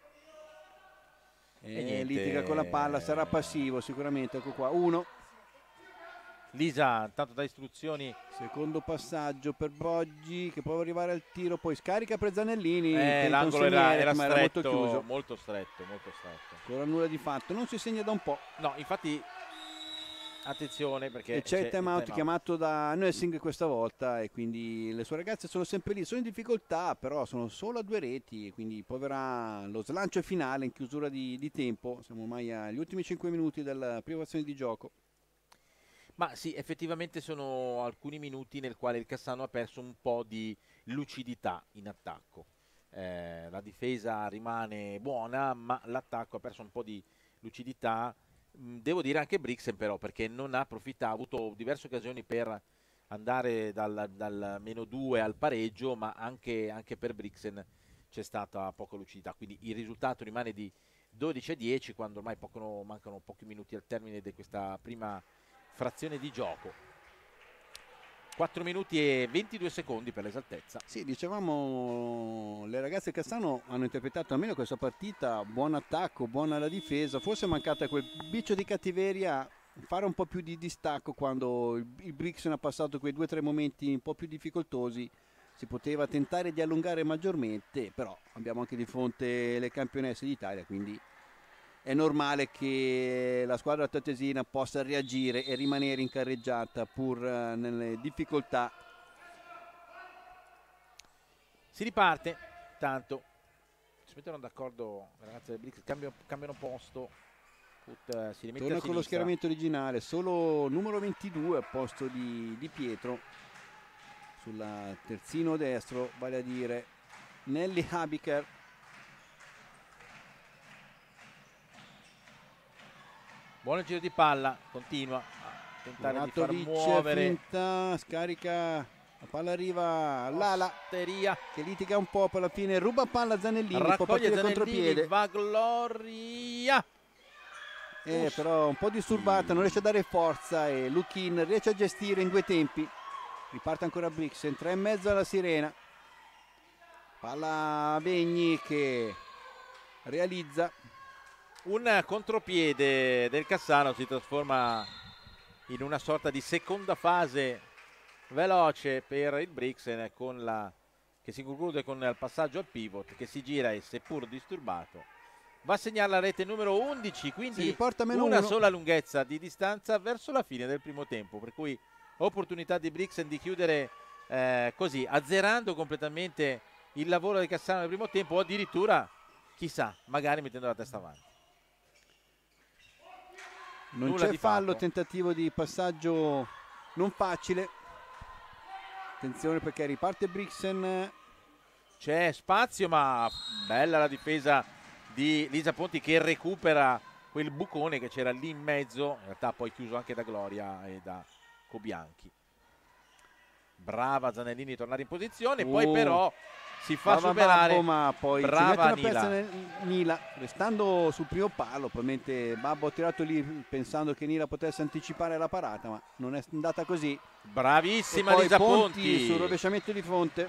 E litiga con la palla, sarà passivo sicuramente. Ecco qua, 1.
Lisa tanto da istruzioni.
Secondo passaggio per Boggi che prova ad arrivare al tiro, poi scarica per Zanellini.
L'angolo era stretto,
molto chiuso.
Molto stretto.
Ancora nulla di fatto, non si segna da un po'.
No, infatti attenzione perché
c'è il time out chiamato da Nuessing questa volta, e quindi le sue ragazze sono sempre lì, sono in difficoltà, però sono solo a 2 reti, e quindi proverà lo slancio finale in chiusura di tempo. Siamo ormai agli ultimi 5 minuti della privazione di gioco.
Ma sì, effettivamente sono alcuni minuti nel quale il Cassano ha perso un po' di lucidità in attacco. La difesa rimane buona, ma l'attacco ha perso un po' di lucidità. Devo dire anche Brixen però, perché non ha approfittato, ha avuto diverse occasioni per andare dal -2 al pareggio, ma anche per Brixen c'è stata poca lucidità, quindi il risultato rimane di 12-10 quando ormai mancano pochi minuti al termine di questa prima frazione di gioco. 4 minuti e 22 secondi per l'esattezza.
Sì, dicevamo, le ragazze Cassano hanno interpretato almeno questa partita, buon attacco, buona la difesa, forse è mancata quel biccio di cattiveria, fare un po' più di distacco quando il Brixen ha passato quei 2 o 3 momenti un po' più difficoltosi. Si poteva tentare di allungare maggiormente, però abbiamo anche di fronte le campionesse d'Italia, quindi è normale che la squadra altoatesina possa reagire e rimanere in carreggiata pur nelle difficoltà.
Si riparte, tanto si mettono d'accordo le ragazze del Brix, cambiano posto. Si rimette
Torna
a
con lo schieramento originale, solo numero 22 al posto di Pietro, sulla terzino destro, vale a dire Nelly Habiker.
Buon giro di palla, continua a tentare di far
Muratovic,
muovere.
finta, scarica, la palla arriva all'ala che litiga un po', poi alla fine ruba palla Zanellini, può partire contropiede.
Va Gloria.
Però un po' disturbata, non riesce a dare forza e Lukin riesce a gestire in 2 tempi. Riparte ancora Brixen, 3,5 alla sirena. Palla Vegni che realizza.
Un contropiede del Cassano si trasforma in una sorta di seconda fase veloce per il Brixen, che si conclude con il passaggio al pivot, che si gira e, seppur disturbato, va a segnare la rete numero 11, quindi una sola lunghezza di distanza verso la fine del primo tempo, per cui opportunità di Brixen di chiudere così, azzerando completamente il lavoro del Cassano nel primo tempo, o addirittura, chissà, magari mettendo la testa avanti.
Non c'è fallo, tentativo di passaggio non facile. Attenzione perché riparte Brixen.
C'è spazio, ma bella la difesa di Lisa Ponti che recupera quel bucone che c'era lì in mezzo, in realtà poi chiuso anche da Gloria e da Cobianchi. Brava Zanellini a tornare in posizione, poi però si fa superare.
Babbo, ma poi
brava
ci mette una Nila, restando sul primo palo. Probabilmente Babbo ha tirato lì pensando che Nila potesse anticipare la parata, ma non è andata così.
Bravissima Lisa Ponti
sul rovesciamento di fronte.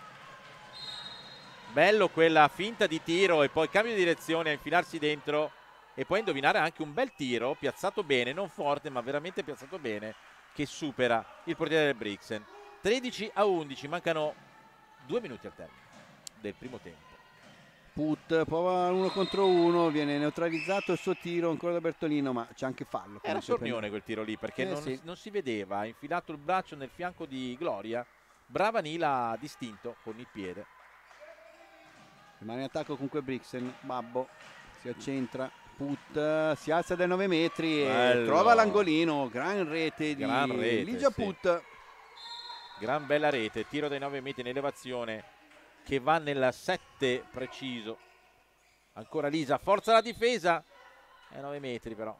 Bello quella finta di tiro e poi cambio di direzione a infilarsi dentro e poi indovinare anche un bel tiro piazzato bene, non forte ma veramente piazzato bene, che supera il portiere del Brixen. 13-11, mancano 2 minuti al termine del primo tempo.
Put prova 1 contro 1, viene neutralizzato il suo tiro ancora da Bertolino, ma c'è anche fallo.
Era sornione quel tiro lì perché non si vedeva, ha infilato il braccio nel fianco di Gloria. Brava Nila, distinto con il piede.
Rimane in attacco comunque Brixen, Babbo si accentra, Put si alza dai 9 metri e trova l'angolino, gran rete di Ligia Put.
Gran bella rete, tiro dai 9 metri in elevazione che va nella 7 preciso. Ancora Lisa, forza la difesa, è 9 metri però.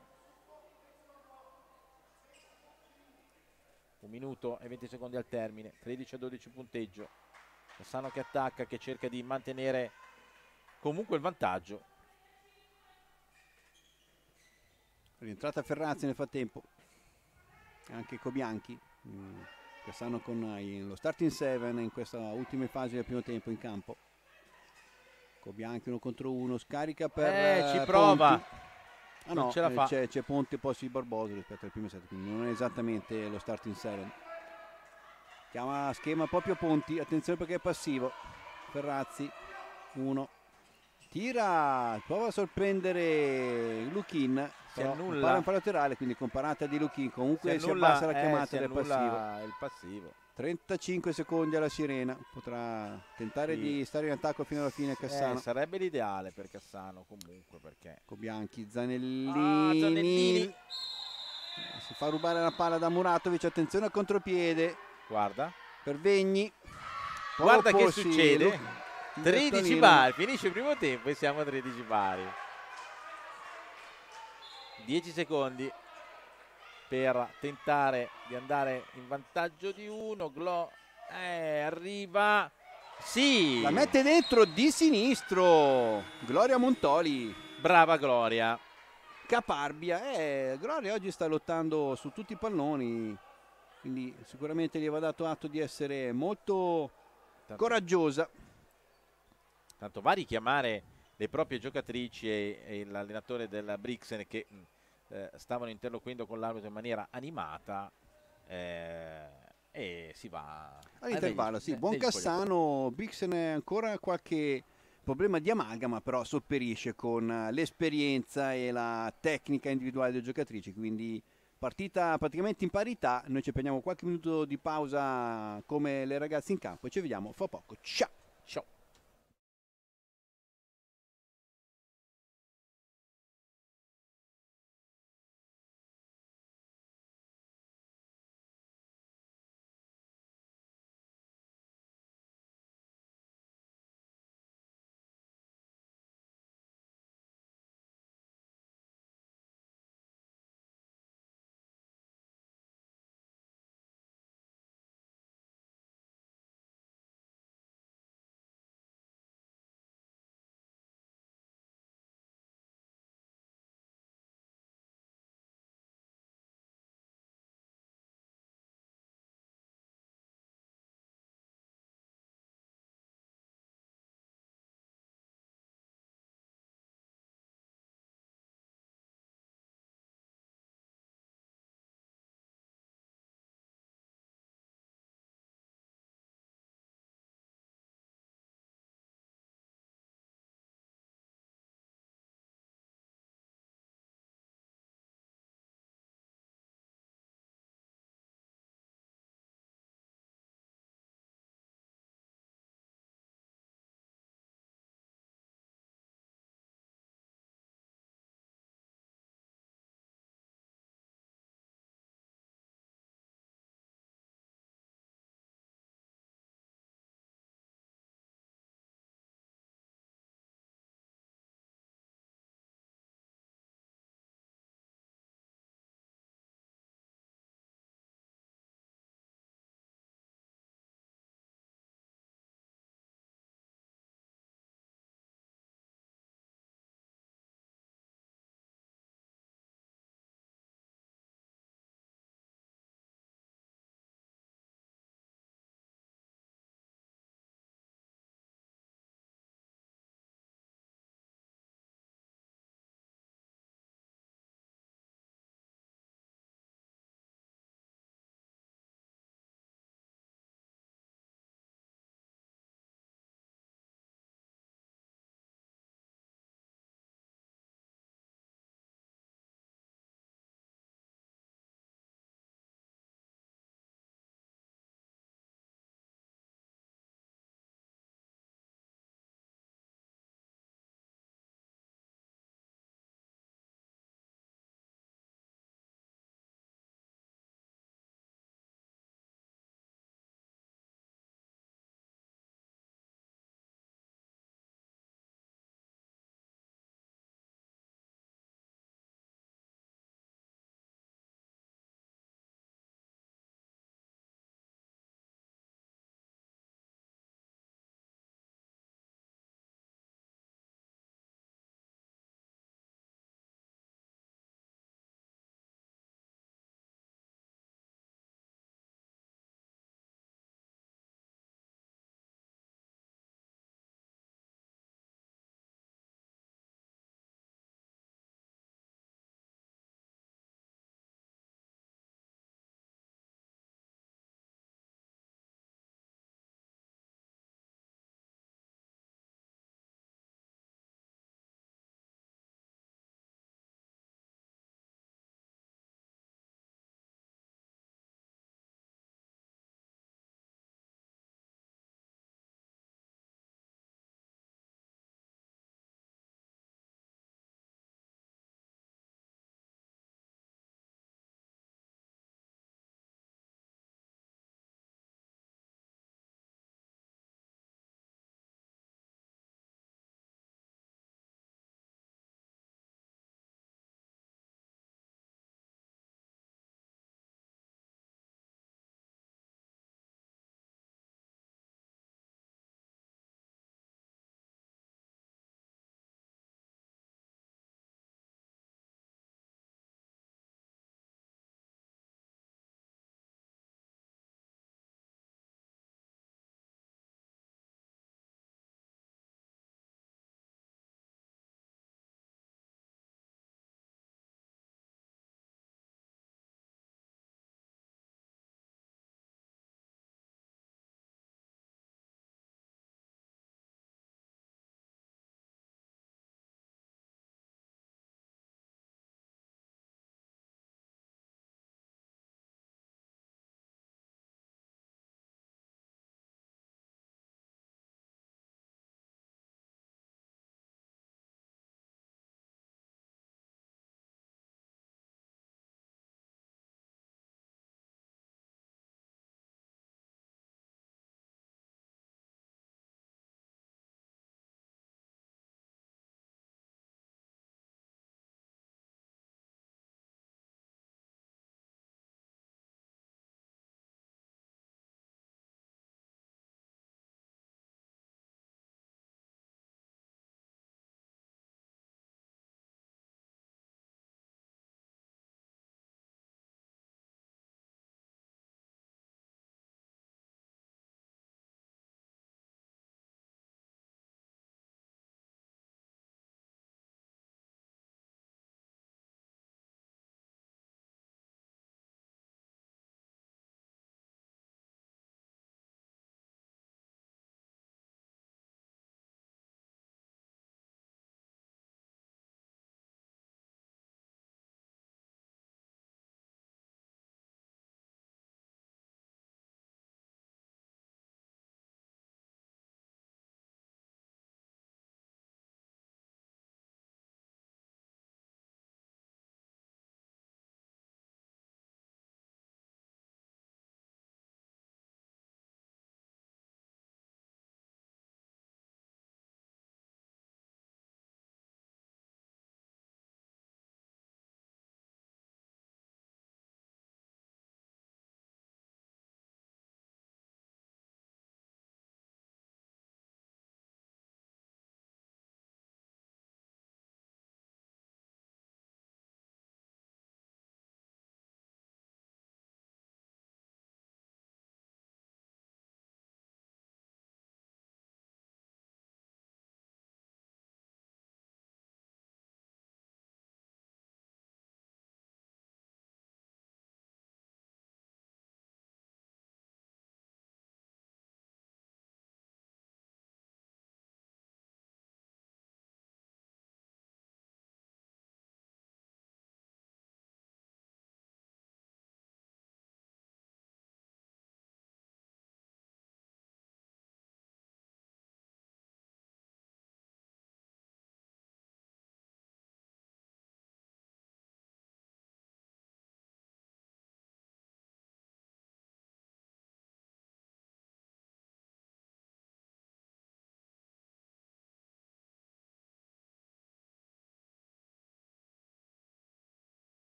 1 minuto e 20 secondi al termine, 13-12 punteggio. Cassano che attacca, che cerca di mantenere comunque il vantaggio.
Rientrata Ferrazzi nel frattempo, anche Cobianchi. Cassano con lo starting 7 in questa ultima fase del primo tempo in campo. Cobianchi 1 contro 1, scarica per
ci prova.
Ah no, c'è Ponti e poi di Barbosa rispetto al primo set, quindi non è esattamente lo starting 7. Chiama schema proprio Ponti, attenzione perché è passivo. Ferrazzi 1, tira, prova a sorprendere Lukin,
si annulla,
palla in fallo laterale, quindi con parata di Lukin comunque si abbassa la chiamata del passivo. 35 secondi alla sirena, potrà tentare di stare in attacco fino alla fine Cassano.
Sarebbe l'ideale per Cassano comunque, perché
Cobianchi, Zanellini. Si fa rubare la palla da Muratovic, attenzione al contropiede.
Guarda
per Vegni,
guarda che succede. 13 pari, finisce il primo tempo e siamo a 13 pari. 10 secondi per tentare di andare in vantaggio di 1. Arriva, sì,
la mette dentro di sinistro Gloria Montoli.
Brava Gloria.
Caparbia, Gloria oggi sta lottando su tutti i palloni, quindi sicuramente gli va dato atto di essere molto coraggiosa.
Tanto va a richiamare le proprie giocatrici e l'allenatore del Brixen che stavano interloquendo con l'arbitro in maniera animata, e si va
all'intervallo. Buon Cassano. Brixen è ancora qualche problema di amalgama, però sopperisce con l'esperienza e la tecnica individuale delle giocatrici, quindi partita praticamente in parità. Noi ci prendiamo qualche minuto di pausa come le ragazze in campo e ci vediamo fra poco. Ciao!
Ciao.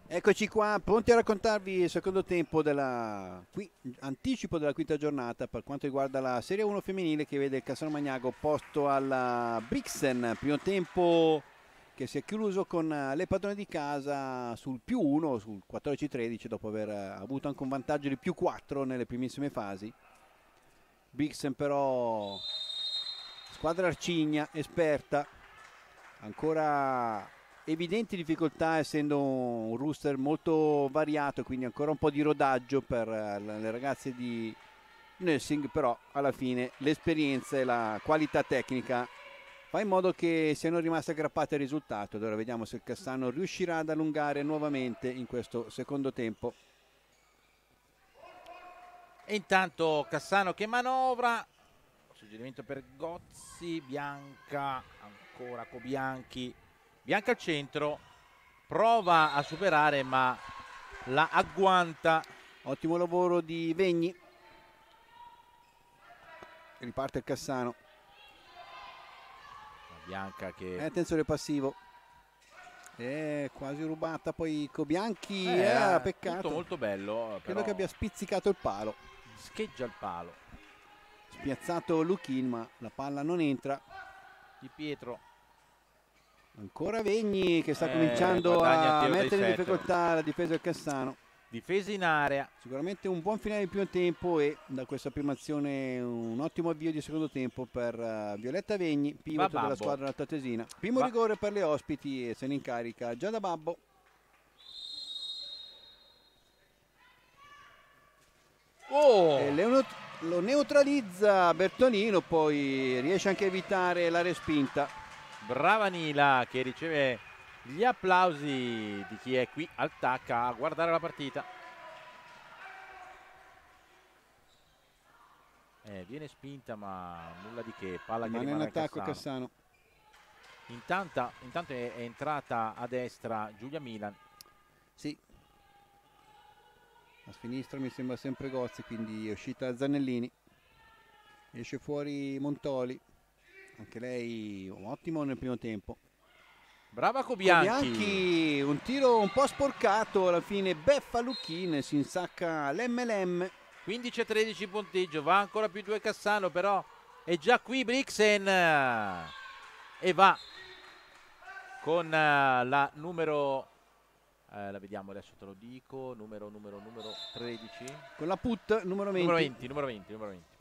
Eccoci qua, pronti a raccontarvi il secondo tempo anticipo della quinta giornata per quanto riguarda la Serie 1 femminile, che vede il Cassano Magnago opposto alla Brixen. Primo tempo che si è chiuso con le padrone di casa sul +1, sul 14-13, dopo aver avuto anche un vantaggio di +4 nelle primissime fasi. Brixen però, squadra arcigna, esperta, ancora evidenti difficoltà essendo un roster molto variato, quindi ancora un po' di rodaggio per le ragazze di Nursing, però alla fine l'esperienza e la qualità tecnica fa in modo che siano rimaste aggrappate al risultato. Ora vediamo se il Cassano riuscirà ad allungare nuovamente in questo secondo tempo.
E intanto Cassano che manovra, suggerimento per Gozzi, Bianca, ancora Cobianchi, Bianca al centro, prova a superare ma la agguanta.
Ottimo lavoro di Vegni, riparte il Cassano.
Bianca che
attenzione passivo, è quasi rubata poi Cobianchi, peccato,
tutto molto bello,
credo che abbia spizzicato il palo,
scheggia il palo,
spiazzato Luchin ma la palla non entra.
Di Pietro,
ancora Vegni che sta cominciando a mettere in difficoltà la difesa del Cassano.
Difesa in area.
Sicuramente un buon finale di primo tempo e da questa prima azione un ottimo avvio di secondo tempo per Violetta Vegni, pivot della squadra altoatesina. Primo rigore per le ospiti e se ne incarica Giada Babbo. E lo neutralizza Bertolino, poi riesce anche a evitare la respinta.
Brava Nila che riceve gli applausi di chi è qui al TAC a guardare la partita. Viene spinta ma nulla di che, palla che rimane in attacco
Cassano.
Intanto è entrata a destra Giulia Milan.
Sì, a sinistra mi sembra sempre Gozzi, quindi è uscita Zanellini, esce fuori Montoli, anche lei ottimo nel primo tempo.
Brava Cobianchi.
Cobianchi, un tiro un po' sporcato, alla fine beffa Luchin, si insacca l'MLM.
15-13 punteggio, va ancora più 2 Cassano, però è già qui Brixen e va con la numero, la vediamo adesso, te lo dico, numero 13.
Con la put numero 20.
Numero 20.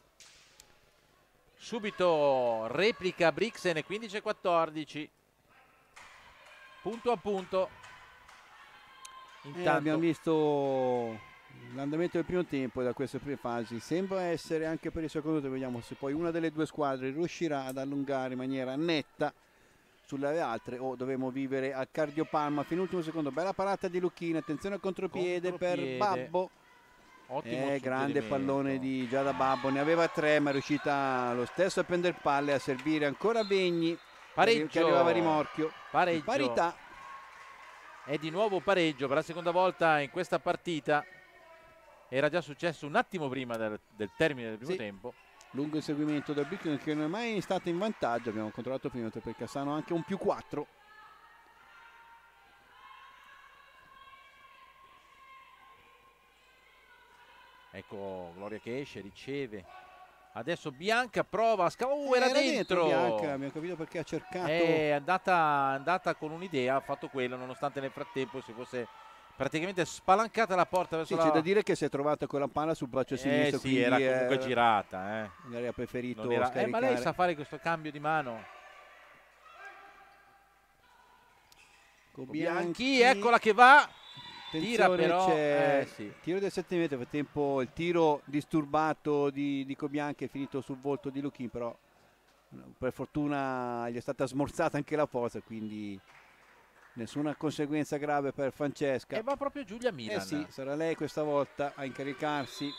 Subito replica Brixen, 15-14. Punto a punto. Intanto
abbiamo visto l'andamento del primo tempo da queste prime fasi, sembra essere anche per il secondo tempo. Vediamo se poi una delle due squadre riuscirà ad allungare in maniera netta sulle altre o dovremo vivere al cardiopalma fino all'ultimo secondo. Bella parata di Lucchini, attenzione al contropiede per Babbo. Grande pallone di Giada Babbo, ne aveva 3 ma è riuscita lo stesso a prendere palle, a servire ancora Vegni.
Pareggio,
che arrivava a rimorchio.
Pareggio.
Parità.
È di nuovo pareggio per la seconda volta in questa partita. Era già successo un attimo prima del termine del primo tempo.
Lungo inseguimento del Brixen che non è mai stato in vantaggio. Abbiamo controllato prima per Cassano anche un +4.
Ecco Gloria che esce, riceve. Adesso Bianca prova a era dentro.
Bianca, abbiamo capito perché ha cercato.
È andata con un'idea, ha fatto quello, nonostante nel frattempo si fosse praticamente spalancata la porta verso
c'è da dire che si è trovata con la palla sul braccio sinistro.
Sì, era comunque girata.
Magari ha preferito
scaricare. Ma lei sa fare questo cambio di mano.
Bianchi,
eccola che va.
Tira però, tiro del 7 metri, per tempo il tiro disturbato di Cobianchi è finito sul volto di Luchin, però per fortuna gli è stata smorzata anche la forza, quindi nessuna conseguenza grave per Francesca.
E va proprio Giulia Milan.
Sì, sarà lei questa volta a incaricarsi.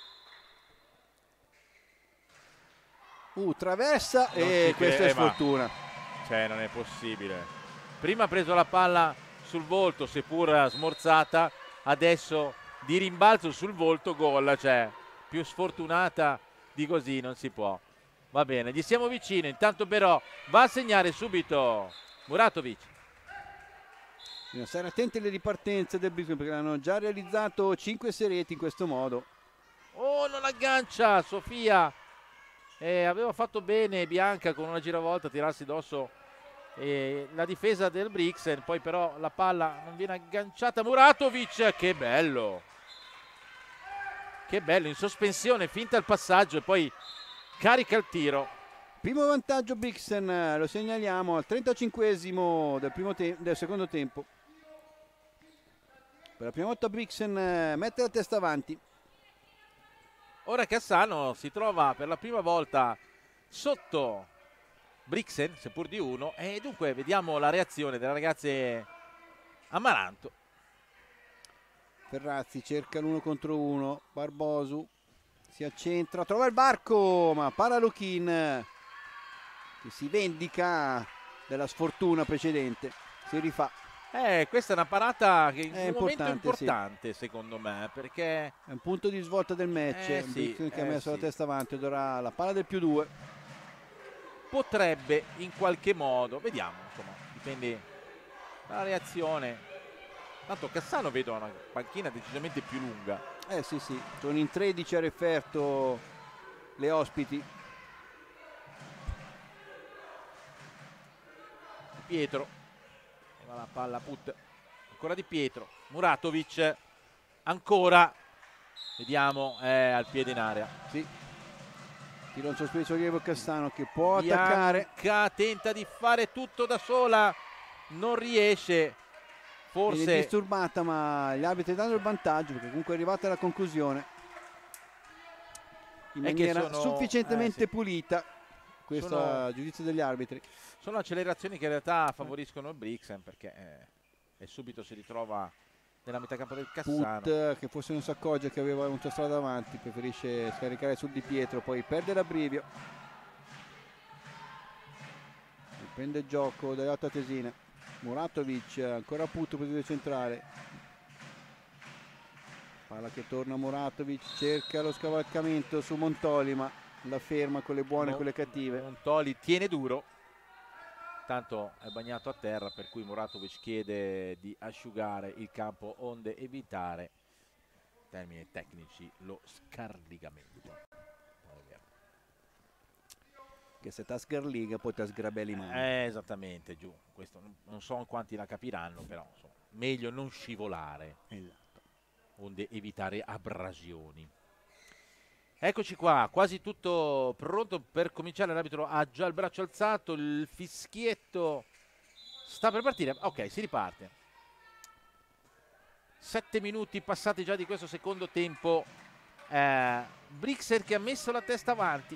Traversa e questa è sfortuna.
Non è possibile. Prima ha preso la palla sul volto, seppur smorzata, adesso di rimbalzo sul volto, gol, più sfortunata di così non si può. Va bene, gli siamo vicini, intanto però va a segnare subito Muratovic.
Bisogna stare attenti alle ripartenze del Brixen perché hanno già realizzato 5 reti in questo modo.
Oh, non aggancia Sofia. Aveva fatto bene Bianca con una giravolta a tirarsi addosso la difesa del Brixen, poi però la palla non viene agganciata. Muratovic, che bello, in sospensione, finta il passaggio e poi carica il tiro.
Primo vantaggio Brixen, lo segnaliamo al 35esimo del secondo tempo. Per la prima volta Brixen mette la testa avanti.
Ora Cassano si trova per la prima volta sotto Brixen, seppur di uno, e dunque vediamo la reazione delle ragazze Amaranto.
Ferrazzi cerca l'uno contro uno, Barbosu si accentra, trova il varco, ma para Luchin che si vendica della sfortuna precedente, si rifà.
Questa è una parata che in un momento
sì.
importante secondo me, perché
è un punto di svolta del match.
Sì,
che ha messo la testa avanti ed ora la palla del +2.
Potrebbe in qualche modo, vediamo, insomma, dipende dalla reazione. Tanto Cassano vedo una panchina decisamente più lunga.
Sì, sono in 13 a referto le ospiti.
Pietro, la palla put, ancora Di Pietro, Muratovic, ancora, vediamo, è al piede in area.
Sì, tiro un sospeso Diego Cassano che può attaccare.
Bianca tenta di fare tutto da sola, non riesce, forse
viene disturbata, ma gli arbitri danno il vantaggio perché comunque è arrivata alla conclusione in maniera sufficientemente pulita. Questo giudizio degli arbitri.
Sono accelerazioni che in realtà favoriscono il Brixen perché subito si ritrova nella metà campo del Cassano.
Put, che forse non si accorge che aveva un'autostrada davanti, preferisce scaricare sul Di Pietro, poi perde l'abbrivio. Prende il gioco dall'altra Tesina. Muratovic, ancora Put, posizione centrale. Palla che torna a Muratovic, cerca lo scavalcamento su Montoli, ma la ferma con le buone e con le cattive.
Montoli tiene duro, tanto è bagnato a terra, per cui Muratovic chiede di asciugare il campo onde evitare, termini tecnici, lo scarligamento.
Che se ta sgarliga poi te sgrabelli mano.
Esattamente, giù. Questo non so quanti la capiranno, però insomma, meglio non scivolare,
esatto,
onde evitare abrasioni. Eccoci qua, quasi tutto pronto per cominciare. L'arbitro ha già il braccio alzato, il fischietto sta per partire. Ok, si riparte. 7 minuti passati già di questo secondo tempo. Brixen che ha messo la testa avanti.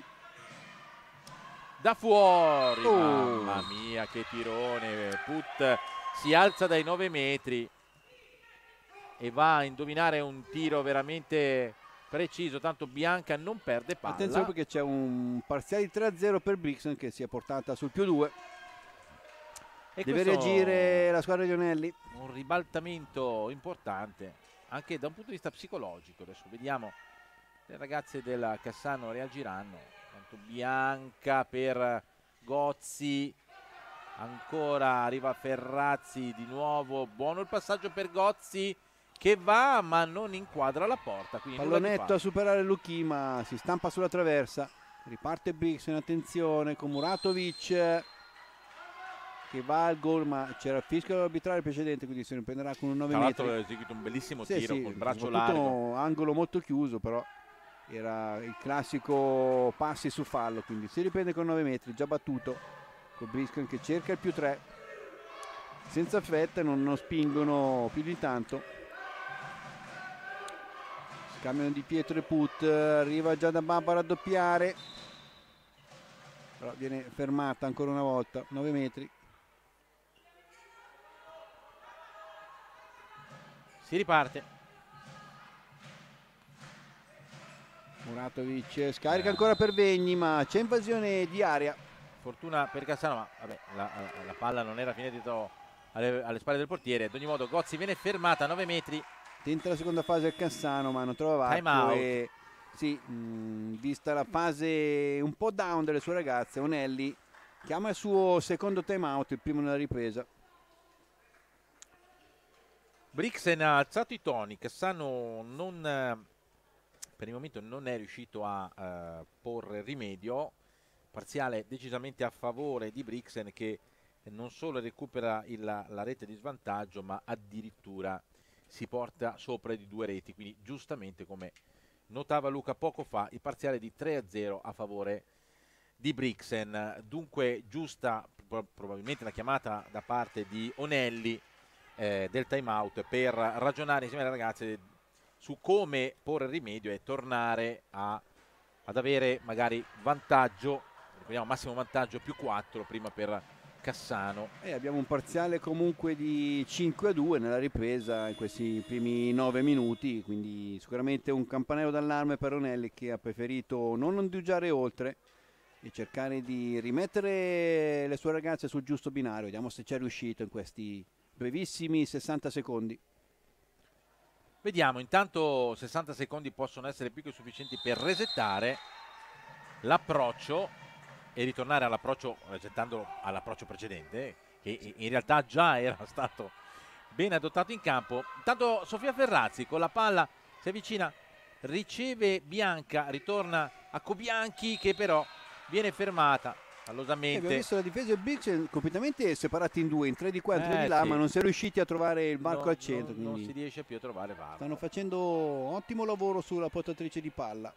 Da fuori, mamma mia che tirone. Put si alza dai 9 metri e va a indovinare un tiro veramente preciso, tanto Bianca non perde palla.
Attenzione perché c'è un parziale di 3-0 per Brixen che si è portata sul +2. Deve reagire la squadra di Onelli.
Un ribaltamento importante anche da un punto di vista psicologico. Adesso vediamo, le ragazze del Cassano reagiranno. Tanto Bianca per Gozzi, ancora arriva Ferrazzi di nuovo, buono il passaggio per Gozzi che va ma non inquadra la porta.
Pallonetto a superare Lucchi, ma si stampa sulla traversa. Riparte Brixen, attenzione con Muratovic che va al gol, ma c'era il fischio arbitrale precedente, quindi si riprenderà con un 9 metri.
Tra l'altro ha eseguito un bellissimo tiro col braccio largo.
Angolo molto chiuso, però era il classico passi su fallo, quindi si riprende con 9 metri, già battuto, con Brixen che cerca il +3. Senza fretta, non spingono più di tanto. Cambiano Di Pietro e Put, arriva già da Babba a raddoppiare, però viene fermata ancora una volta, 9 metri.
Si riparte.
Muratovic scarica ancora per Vegni, ma c'è invasione di area.
Fortuna per Cassano, ma vabbè, la palla non era finita alle spalle del portiere. Ad ogni modo Gozzi viene fermata a 9 metri.
Tenta la seconda fase del Cassano, ma non trova varco e sì, vista la fase un po' down delle sue ragazze, Onelli chiama il suo secondo time out, il primo nella ripresa.
Brixen ha alzato i toni, Cassano per il momento non è riuscito a porre rimedio, parziale decisamente a favore di Brixen, che non solo recupera la rete di svantaggio, ma addirittura si porta sopra di 2 reti, quindi giustamente, come notava Luca poco fa, il parziale di 3-0 a favore di Brixen. Dunque giusta probabilmente la chiamata da parte di Onelli del time out per ragionare insieme alle ragazze su come porre rimedio e tornare ad avere magari vantaggio, ricordiamo massimo vantaggio più 4 prima per Cassano.
Abbiamo un parziale comunque di 5-2 nella ripresa in questi primi 9 minuti, quindi sicuramente un campanello d'allarme per Onelli, che ha preferito non indugiare oltre e cercare di rimettere le sue ragazze sul giusto binario. Vediamo se ci è riuscito in questi brevissimi 60 secondi.
Vediamo, intanto 60 secondi possono essere più che sufficienti per resettare l'approccio e ritornare all'approccio, resettandolo all'approccio precedente, che in realtà già era stato ben adottato in campo. Intanto Sofia Ferrazzi con la palla si avvicina, riceve Bianca, ritorna a Cobianchi, che però viene fermata allosamente.
Abbiamo visto la difesa del Brixen completamente separati in due, in 3 di qua e 3 di là, sì, ma non si è riusciti a trovare il varco al centro.
Non si riesce più a trovare varco.
Stanno facendo ottimo lavoro sulla portatrice di palla.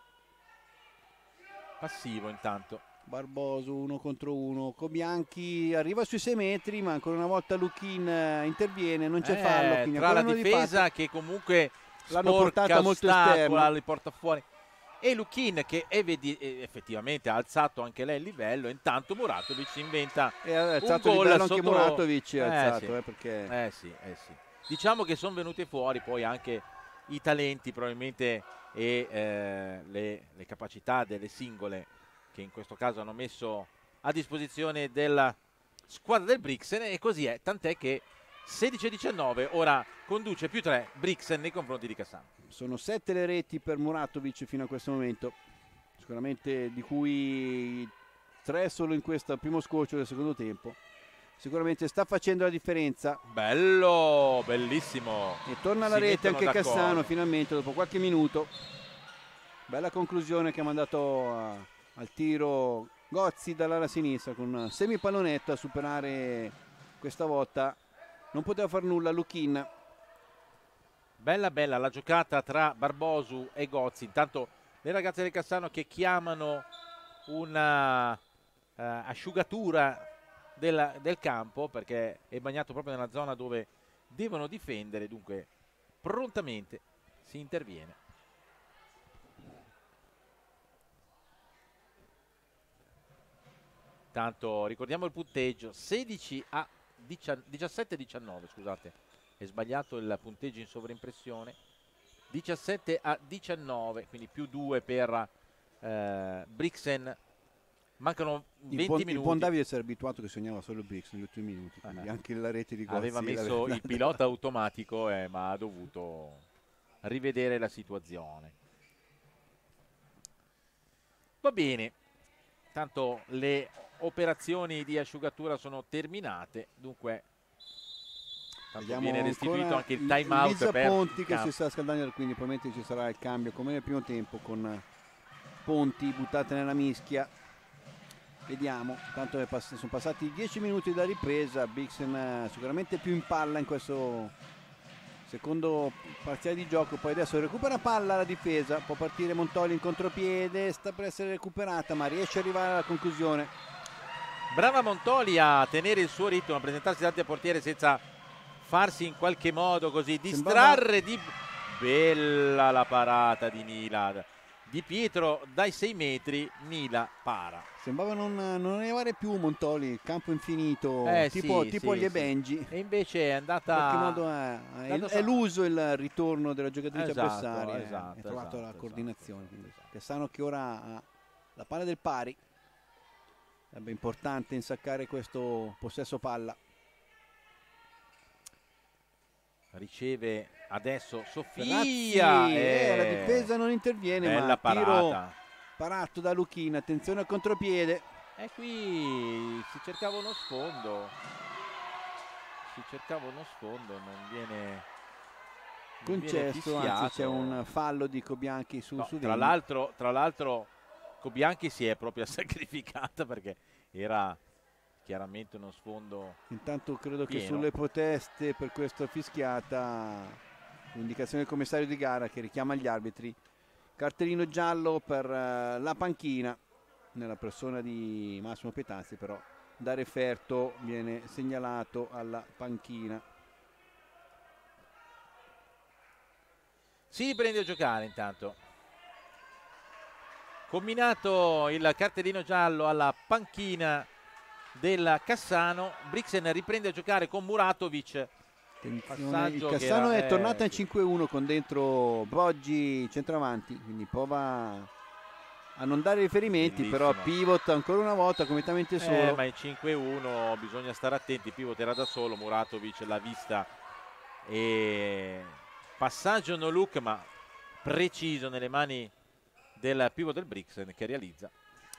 Passivo intanto.
Barboso 1 contro 1, Cobianchi arriva sui 6 metri, ma ancora una volta Luchin interviene, non c'è fallo.
Tra la difesa che comunque
l'hanno portata molto esterna,
li porta fuori, e Luchin che effettivamente ha alzato anche lei il livello. Intanto Muratovic si inventa un gol
anche sotto... Muratovic è alzato,
sì.
Perché...
Sì. Diciamo che sono venuti fuori poi anche i talenti probabilmente e le capacità delle singole, che in questo caso hanno messo a disposizione della squadra del Brixen, e così è, tant'è che 16-19 ora conduce più 3 Brixen nei confronti di Cassano.
Sono 7 le reti per Muratovic fino a questo momento, sicuramente, di cui 3 solo in questo primo scorcio del secondo tempo. Sicuramente sta facendo la differenza.
Bello, bellissimo.
E torna alla rete anche Cassano finalmente dopo qualche minuto. Bella conclusione che ha mandato al tiro Gozzi dall'ala sinistra con un semipallonetto a superare. Questa volta non poteva far nulla Luchin.
Bella la giocata tra Barbosu e Gozzi. Intanto le ragazze del Cassano che chiamano una asciugatura del campo, perché è bagnato proprio nella zona dove devono difendere, dunque prontamente si interviene. Tanto ricordiamo il punteggio 17-19, scusate, è sbagliato il punteggio in sovraimpressione, 17-19, quindi più 2 per Brixen. Mancano 20 minuti.
Il buon Davide si è abituato che segnava solo il Brixen negli ultimi minuti, quindi anche la rete di Gozzi
aveva messo il pilota automatico, ma ha dovuto rivedere la situazione. Va bene, tanto le operazioni di asciugatura sono terminate, dunque viene restituito anche il time out
Lisa
per
Ponti che si sta scaldando, quindi probabilmente ci sarà il cambio come nel primo tempo, con Ponti buttate nella mischia. Vediamo, tanto sono passati 10 minuti da ripresa, Brixen sicuramente più in palla in questo secondo parziale di gioco. Poi adesso recupera palla la difesa, può partire Montoli in contropiede, sta per essere recuperata ma riesce ad arrivare alla conclusione.
Brava Montoli a tenere il suo ritmo, a presentarsi davanti al portiere senza farsi in qualche modo così distrarre. Bella la parata di Nila, Di Pietro dai 6 metri, Nila para.
Sembrava non arrivare più Montoli, il campo infinito, tipo gli Ebenji.
E invece è andata...
In qualche modo è l'uso il ritorno della giocatrice avversaria,
ha trovato
la coordinazione. Cassano che ora ha la palla del pari, sarebbe importante insaccare questo possesso palla.
Riceve adesso Sofia,
la difesa non interviene,
bella
ma
parata.
Tiro parato da Luchin, attenzione al contropiede.
E qui si cercava uno sfondo, non viene
concesso, anzi c'è un fallo di Cobianchi su Vegni.
Tra l'altro Cobianchi si è proprio sacrificata perché era chiaramente uno sfondo
intanto credo
pieno.
che sulle proteste per questa fischiata, l'indicazione del commissario di gara che richiama gli arbitri, cartellino giallo per la panchina nella persona di Massimo Petazzi, però da referto viene segnalato alla panchina.
Si riprende a giocare intanto. Combinato il cartellino giallo alla panchina del Cassano, Brixen riprende a giocare con Muratovic.
Il Cassano è tornato in 5-1 con dentro Boggi centravanti, quindi prova a non dare riferimenti. Bellissimo. Però pivot ancora una volta completamente solo.
Ma in 5-1 bisogna stare attenti, pivot era da solo, Muratovic l'ha vista e passaggio no look ma preciso nelle mani del pivot del Brixen che realizza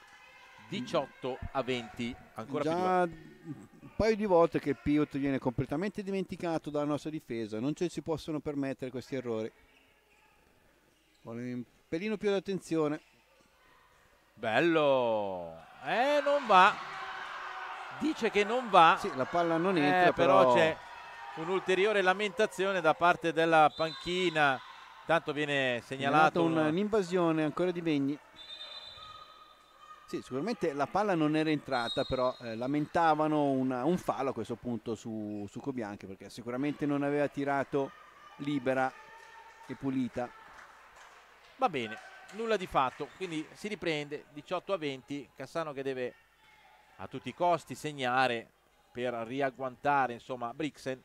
18-20, ancora
già un paio di volte che il pivot viene completamente dimenticato dalla nostra difesa, non ci si possono permettere questi errori. Vuole un pelino più di attenzione.
Bello, non va, dice che non va.
Sì, la palla non entra,
però c'è un'ulteriore lamentazione da parte della panchina. Tanto viene segnalato
un'invasione ancora di Vegni. Sì, sicuramente la palla non era entrata, però lamentavano un fallo a questo punto su Cobianchi, perché sicuramente non aveva tirato libera e pulita.
Va bene, nulla di fatto, quindi si riprende 18-20, Cassano che deve a tutti i costi segnare per riagguantare insomma Brixen.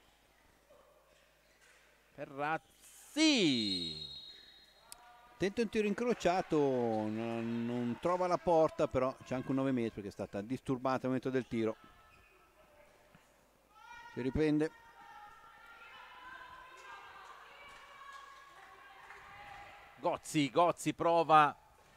Ferrazzi
tenta un tiro incrociato, non trova la porta, però c'è anche un 9 metri perché è stata disturbata al momento del tiro. Si riprende.
Gozzi prova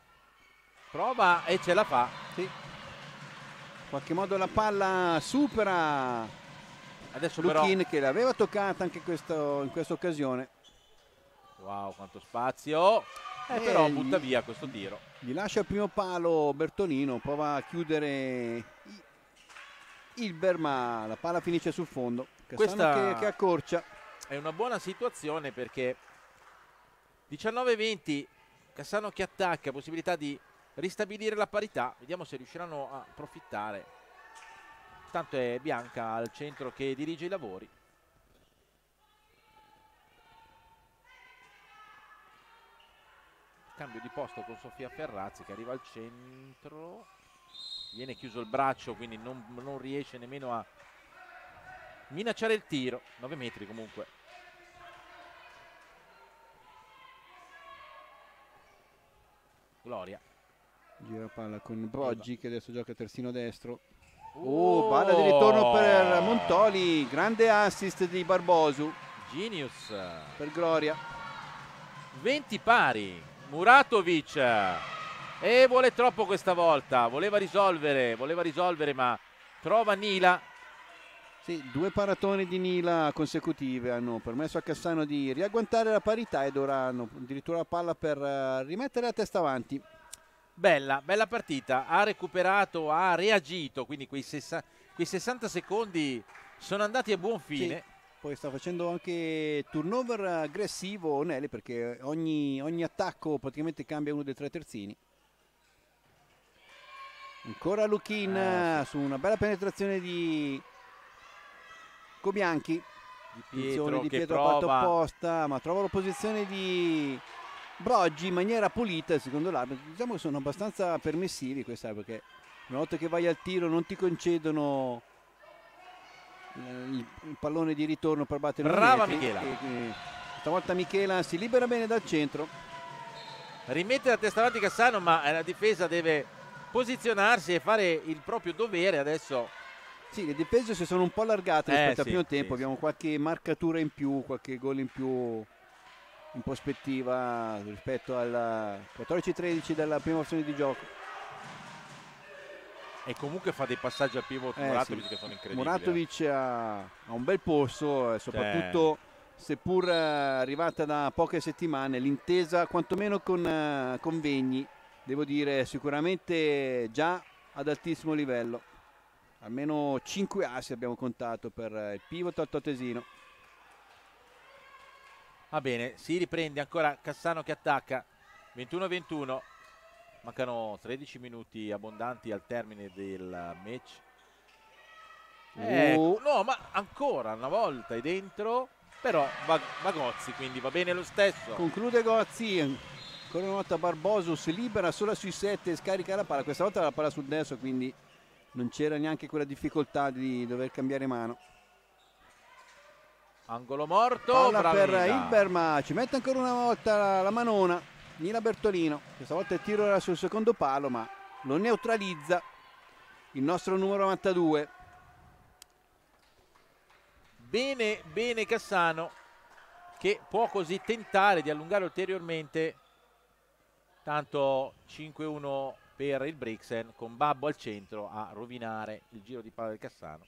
e ce la fa.
Sì. In qualche modo la palla supera
adesso
Luchin,
però,
che l'aveva toccata anche in questa occasione.
Wow, quanto spazio. Però butta via questo tiro.
Gli lascia il primo palo Bertolino, prova a chiudere Ilber, ma la palla finisce sul fondo. Questa che accorcia.
È una buona situazione perché 19-20, Cassano che attacca, possibilità di ristabilire la parità. Vediamo se riusciranno a approfittare. Tanto è Bianca al centro che dirige i lavori. Cambio di posto con Sofia Ferrazzi che arriva al centro, viene chiuso il braccio, quindi non riesce nemmeno a minacciare il tiro. 9 metri comunque. Gloria
gira palla con Broggi che adesso gioca terzino destro. Palla di ritorno per Montoli, grande assist di Barbosu.
Genius
per Gloria.
20 pari. Muratovic e vuole troppo questa volta, voleva risolvere ma trova Nila.
Sì, 2 paratone di Nila consecutive hanno permesso a Cassano di riagguantare la parità ed ora hanno addirittura la palla per rimettere la testa avanti.
Bella partita, ha recuperato, ha reagito, quindi quei 60 secondi sono andati a buon fine.
Sì. Poi sta facendo anche turnover aggressivo Nelli, perché ogni attacco praticamente cambia uno dei 3 terzini. Ancora Luchin su una bella penetrazione di Cobianchi.
Di
Pietro a parte opposta, ma trova la posizione di Broggi in maniera pulita. Secondo l'arbitro diciamo che sono abbastanza permissivi questa, perché una volta che vai al tiro non ti concedono il pallone di ritorno per battere.
Brava Michela.
Stavolta Michela si libera bene dal centro,
rimette la testa avanti Cassano, ma la difesa deve posizionarsi e fare il proprio dovere. Adesso
sì, le difese si sono un po' allargate rispetto al primo tempo. Abbiamo qualche marcatura in più, qualche gol in più in prospettiva rispetto al 14-13 della prima porzione di gioco.
E comunque fa dei passaggi al pivot Muratovic che sono incredibili.
Muratovic ha un bel polso, soprattutto seppur arrivata da poche settimane, l'intesa quantomeno con Vegni, devo dire sicuramente già ad altissimo livello. Almeno 5 assi abbiamo contato per il pivot altoatesino.
Va bene, si riprende ancora Cassano che attacca. 21-21, mancano 13 minuti abbondanti al termine del match. No, ma ancora una volta è dentro, però va Gozzi, quindi va bene lo stesso.
Conclude Gozzi, ancora una volta Barboso si libera solo sui 7 e scarica la palla, questa volta la palla sul destro, quindi non c'era neanche quella difficoltà di dover cambiare mano.
Angolo morto,
palla per Hilber, ma ci mette ancora una volta la manona Nila Bertolino. Questa volta il tiro era sul secondo palo, ma lo neutralizza il nostro numero 92.
Bene, bene Cassano, che può così tentare di allungare ulteriormente. Tanto 5-1 per il Brixen, con Babbo al centro a rovinare il giro di palla del Cassano.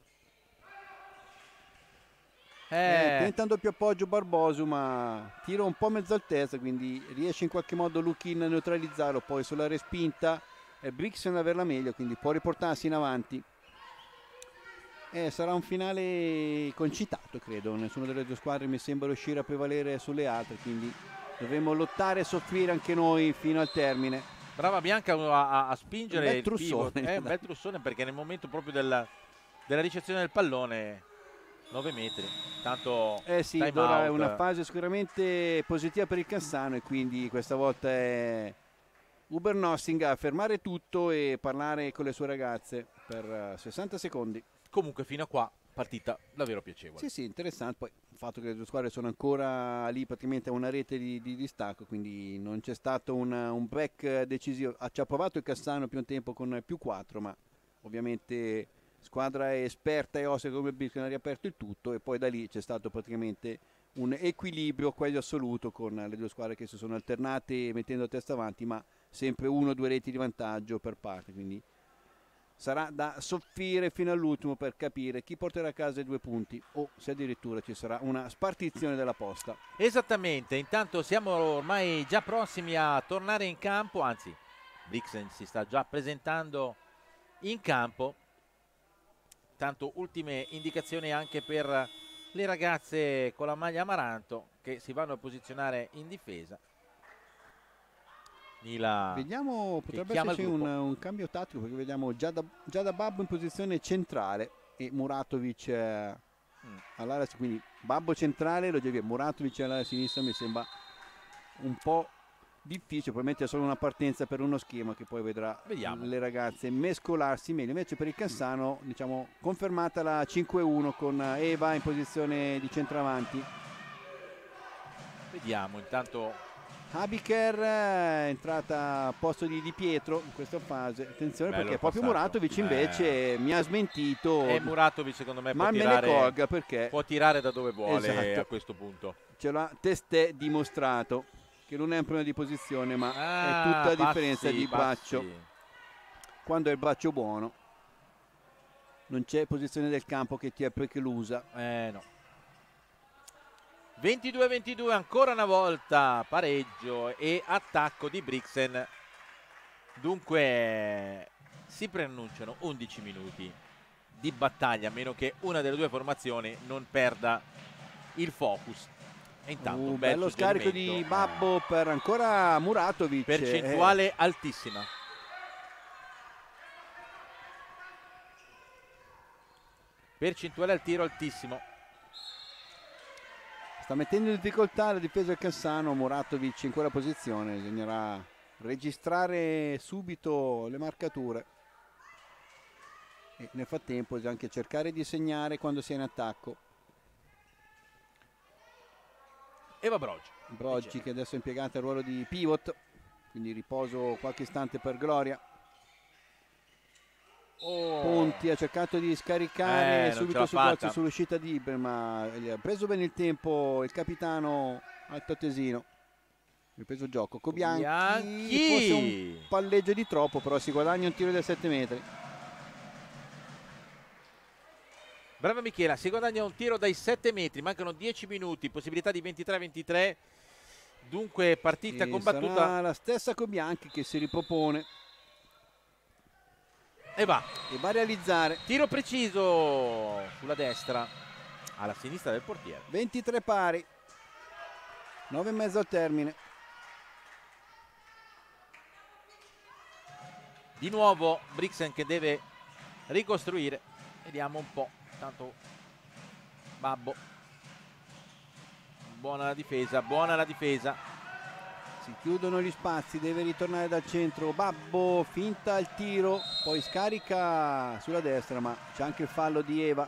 Tenta un doppio appoggio Barbosu, ma tira un po' mezzo altezza, quindi riesce in qualche modo Lukin a neutralizzarlo. Poi sulla respinta è Brixen ad averla meglio, quindi può riportarsi in avanti. Sarà un finale concitato, credo. Nessuna delle due squadre mi sembra riuscire a prevalere sulle altre, quindi dovremo lottare e soffrire anche noi fino al termine.
Brava Bianca a spingere il pivot. È un bel trussone, perché nel momento proprio della ricezione del pallone 9 metri, tanto
sì, ora è una fase sicuramente positiva per il Cassano, e quindi questa volta è Uber Nossing a fermare tutto e parlare con le sue ragazze per 60 secondi.
Comunque fino a qua partita davvero piacevole.
Sì, interessante. Poi il fatto che le due squadre sono ancora lì praticamente a una rete di distacco, quindi non c'è stato un break decisivo. Ci ha provato il Cassano più un tempo con più 4, ma ovviamente squadra esperta e ossa come Brixen ha riaperto il tutto, e poi da lì c'è stato praticamente un equilibrio quasi assoluto con le due squadre che si sono alternate mettendo a testa avanti, ma sempre 1 o 2 reti di vantaggio per parte, quindi sarà da soffrire fino all'ultimo per capire chi porterà a casa i 2 punti, o se addirittura ci sarà una spartizione della posta.
Esattamente, intanto siamo ormai già prossimi a tornare in campo, anzi Brixen si sta già presentando in campo. Tanto ultime indicazioni anche per le ragazze con la maglia amaranto, che si vanno a posizionare in difesa. Nila,
vediamo, potrebbe esserci un cambio tattico, perché vediamo già da Babbo in posizione centrale e Muratovic all'area, quindi Babbo centrale, lo via, Muratovic all'area sinistra. Mi sembra un po' difficile, probabilmente è solo una partenza per uno schema che poi vedrà le ragazze mescolarsi meglio. Invece per il Cassano, diciamo, confermata la 5-1 con Eva in posizione di centravanti.
Vediamo intanto
Habiker è entrata a posto di Pietro in questa fase. Attenzione, bello, perché proprio Muratovic invece mi ha smentito.
E Muratovic secondo me
può tirare, perché
può tirare da dove vuole,
esatto,
a questo punto.
Ce l'ha testè dimostrato che non è un problema di posizione, ma è tutta la differenza di braccio. Quando è il braccio buono non c'è posizione del campo che ti è preclusa.
No. 22-22, ancora una volta pareggio e attacco di Brixen. Dunque si preannunciano 11 minuti di battaglia, a meno che una delle due formazioni non perda il focus. E intanto un
bello scarico di Babbo per ancora Muratovic.
Percentuale altissima. Percentuale al tiro altissimo.
Sta mettendo in difficoltà la difesa del Cassano. Muratovic in quella posizione, bisognerà registrare subito le marcature e nel frattempo anche cercare di segnare quando si è in attacco.
Eva
Broggi che adesso è impiegata il ruolo di pivot, quindi riposo qualche istante per Gloria. Ponti ha cercato di scaricare subito sull'uscita di Iber, ma ha preso bene il tempo il capitano altoatesino. Ripreso il gioco Cobianchi, forse un palleggio di troppo, però si guadagna un tiro da 7 metri.
Brava Michela, si guadagna un tiro dai 7 metri, mancano 10 minuti, possibilità di 23-23, dunque partita combattuta.
Sarà la stessa Cobianchi che si ripropone.
E va
a realizzare.
Tiro preciso sulla destra, alla sinistra del portiere.
23 pari, 9,5 al termine.
Di nuovo Brixen che deve ricostruire, vediamo un po'. Tanto Babbo, buona la difesa, buona la difesa.
Si chiudono gli spazi, deve ritornare dal centro. Babbo finta il tiro, poi scarica sulla destra, ma c'è anche il fallo di Eva.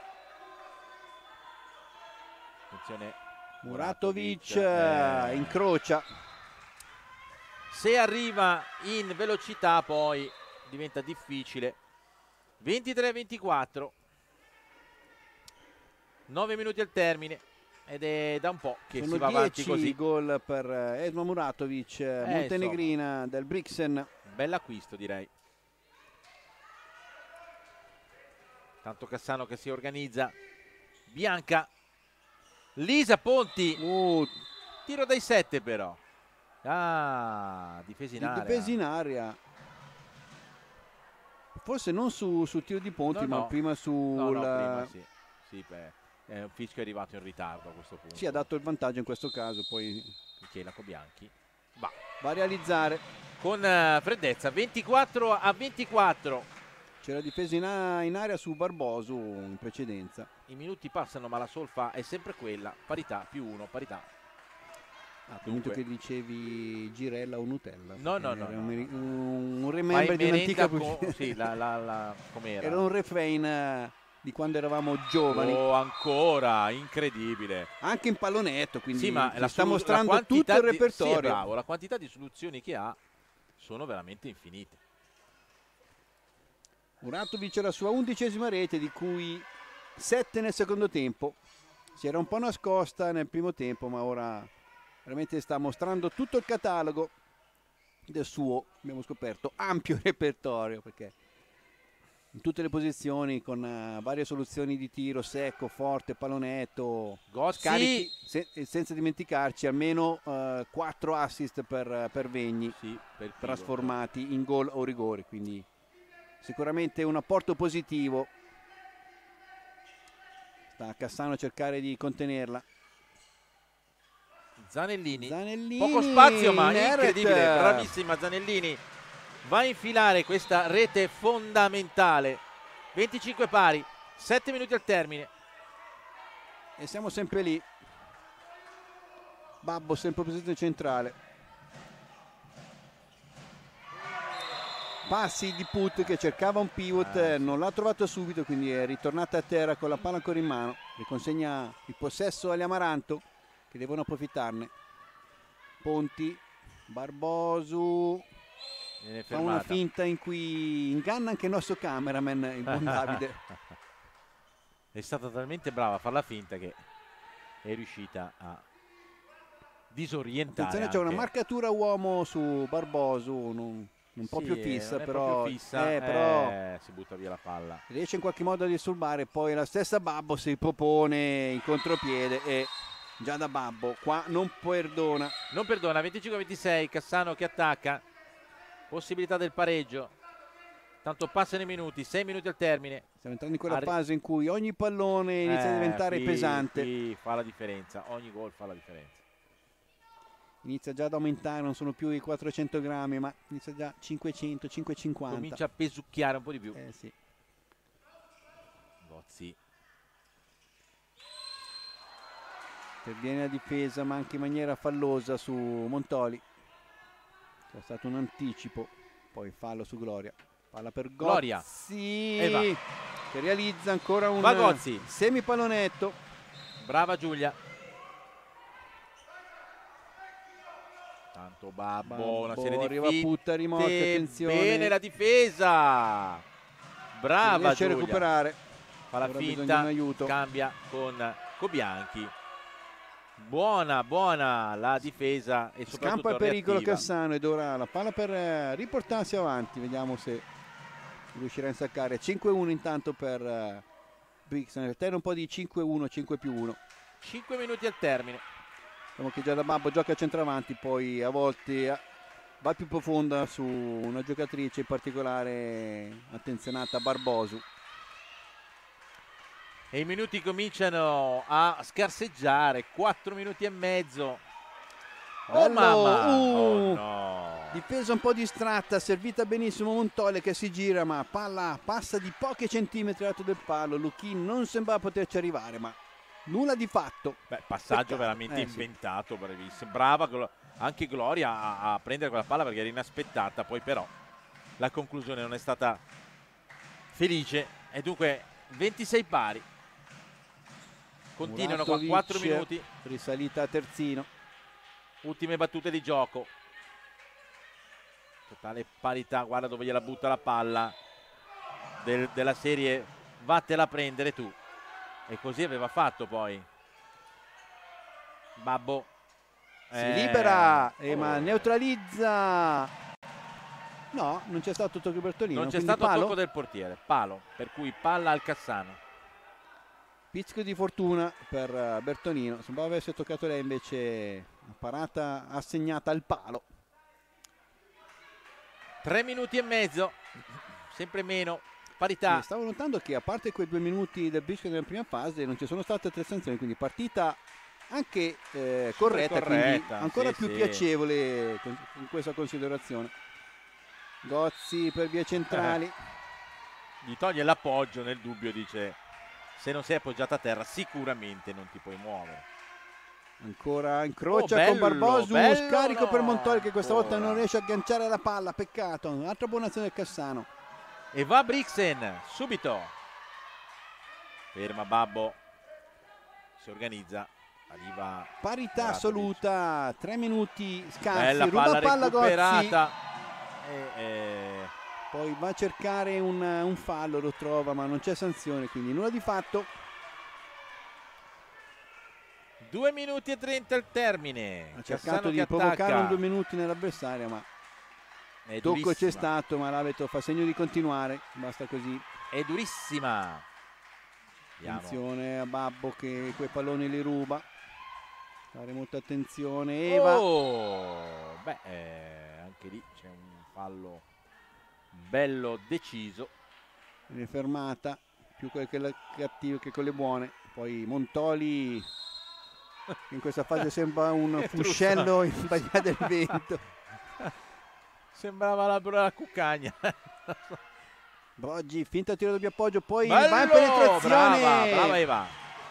Attenzione,
Muratovic incrocia.
Se arriva in velocità poi diventa difficile. 23-24, 9 minuti al termine ed è da un po' che
sono
si va avanti
10
così.
Gol per Esma Muratovic, montenegrina
insomma,
del Brixen.
Bell'acquisto direi. Tanto Cassano che si organizza. Bianca, Lisa Ponti, tiro dai 7 però. Difesa in area.
Difesa in area. Forse non su tiro di Ponti, ma prima
prima sì, è un fischio è arrivato in ritardo a questo punto.
Sì, ha dato il vantaggio in questo caso. Poi
Michela Cobianchi va
a realizzare
con freddezza. 24-24.
c'era difesa in area su Barbosu in precedenza.
I minuti passano ma la solfa è sempre quella, parità +1, parità.
Convinto che dicevi Girella o Nutella.
No.
Un remember di un'antica
sì, com'era?
Era un refrain di quando eravamo giovani.
Ancora incredibile.
Anche in pallonetto, quindi
sì, ma
sta mostrando tutto il repertorio.
Sì, bravo, la quantità di soluzioni che ha sono veramente infinite.
Muratovic la sua 11ª rete, di cui 7 nel secondo tempo. Si era un po' nascosta nel primo tempo, ma ora veramente sta mostrando tutto il catalogo del suo, abbiamo scoperto, ampio repertorio, perché in tutte le posizioni con varie soluzioni di tiro, secco, forte, pallonetto, scarichi, senza dimenticarci almeno 4 assist per Vegni, trasformati in gol o rigori, quindi sicuramente un apporto positivo. Sta Cassano a cercare di contenerla.
Zanellini, poco spazio ma incredibile, bravissima Zanellini, va a infilare questa rete fondamentale. 25 pari, 7 minuti al termine
e siamo sempre lì. Babbo sempre in posizione centrale, passi di Put che cercava un pivot, non l'ha trovato subito, quindi è ritornata a terra con la palla ancora in mano, riconsegna il possesso agli Amaranto che devono approfittarne. Ponti, Barbosu fa una finta in cui inganna anche il nostro cameraman, il buon Davide.
È stata talmente brava a fare la finta che è riuscita a disorientare.
Attenzione, c'è una marcatura uomo su Barbosu, non proprio fissa, però
si butta via la palla.
Riesce in qualche modo a disturbare, poi la stessa Babbo si propone in contropiede e già da Babbo qua non perdona.
25-26, Cassano che attacca, possibilità del pareggio, tanto passano i minuti, 6 minuti al termine.
Stiamo entrando in quella fase in cui ogni pallone inizia a diventare pesante.
Qui fa la differenza, ogni gol fa la differenza.
Inizia già ad aumentare, non sono più i 400 grammi, ma inizia già 500, 550.
Comincia a pesucchiare un po' di più.
Sì.
Gozzi
interviene la difesa, ma anche in maniera fallosa su Montoli. C'è stato un anticipo, poi fallo su Gloria. Palla per
Gloria.
Gozzi che realizza ancora un semipallonetto.
Brava Giulia. Tanto Babbo, una serie di
finte rimosse, attenzione.
Bene la difesa. Brava
riesce
Giulia.
A recuperare.
Fa la finta, cambia con Cobianchi. Buona la difesa e soprattutto
scampa il pericolo
reattiva.
Cassano ed ora la palla per riportarsi avanti, vediamo se riuscirà a insaccare. 5-1 intanto per Brixen, alterna un po' di 5-1, 5+1.
5 minuti al termine.
Diciamo che già da Babbo gioca a centravanti, poi a volte va più profonda su una giocatrice in particolare attenzionata, Barbosu.
E i minuti cominciano a scarseggiare, 4 minuti e mezzo. Oh mamma! Oh no!
Difesa un po' distratta, servita benissimo Montoli che si gira, ma palla passa di pochi centimetri lato del palo. Luchin non sembrava poterci arrivare, ma nulla di fatto.
Beh, passaggio veramente inventato, brevissimo. Brava anche Gloria a prendere quella palla perché era inaspettata, poi però la conclusione non è stata felice e dunque 26 pari. Continuano qua 4 minuti.
Risalita a terzino.
Ultime battute di gioco. Totale parità, guarda dove gliela butta la palla della serie vattela a prendere tu. E così aveva fatto poi Babbo.
Si libera, ma neutralizza. No, non c'è stato tocco di Bertolino.
Non c'è stato tocco del portiere, palo, per cui palla al Cassano.
Pizzico di fortuna per Bertolino, sembrava avesse toccato lei, invece una parata assegnata al palo.
3 minuti e mezzo, sempre meno, parità.
Stavo notando che a parte quei 2 minuti del Briscoe nella prima fase non ci sono state 3 sanzioni, quindi partita anche corretta, quindi ancora più piacevole in questa considerazione. Gozzi per vie centrali.
Gli toglie l'appoggio, nel dubbio dice: se non sei appoggiata a terra sicuramente non ti puoi muovere.
Ancora incrocia con Barbosu, scarico per Montoli che questa volta non riesce a agganciare la palla, peccato. Un'altra buona azione del Cassano.
E va Brixen subito. Ferma Babbo, si organizza, arriva
parità assoluta, 3 minuti scarsi.
Bella
ruba palla
recuperata.
Poi va a cercare un fallo, lo trova ma non c'è sanzione, quindi nulla di fatto.
2 minuti e 30 al termine.
Ha cercato di provocare un 2 minuti nell'avversaria, ma tocco c'è stato, ma l'arbitro fa segno di continuare, basta così.
È durissima.
Attenzione a Babbo che quei palloni li ruba. Fare molta attenzione. Eva.
Anche lì c'è un fallo bello deciso.
Viene fermata, più quelle cattive che quelle buone. Poi Montoli in questa fase sembra un fuscello in balia del vento.
Sembrava la cuccagna.
Broggi, finta tiro doppio appoggio, poi
bello,
va in penetrazione.
Brava Eva.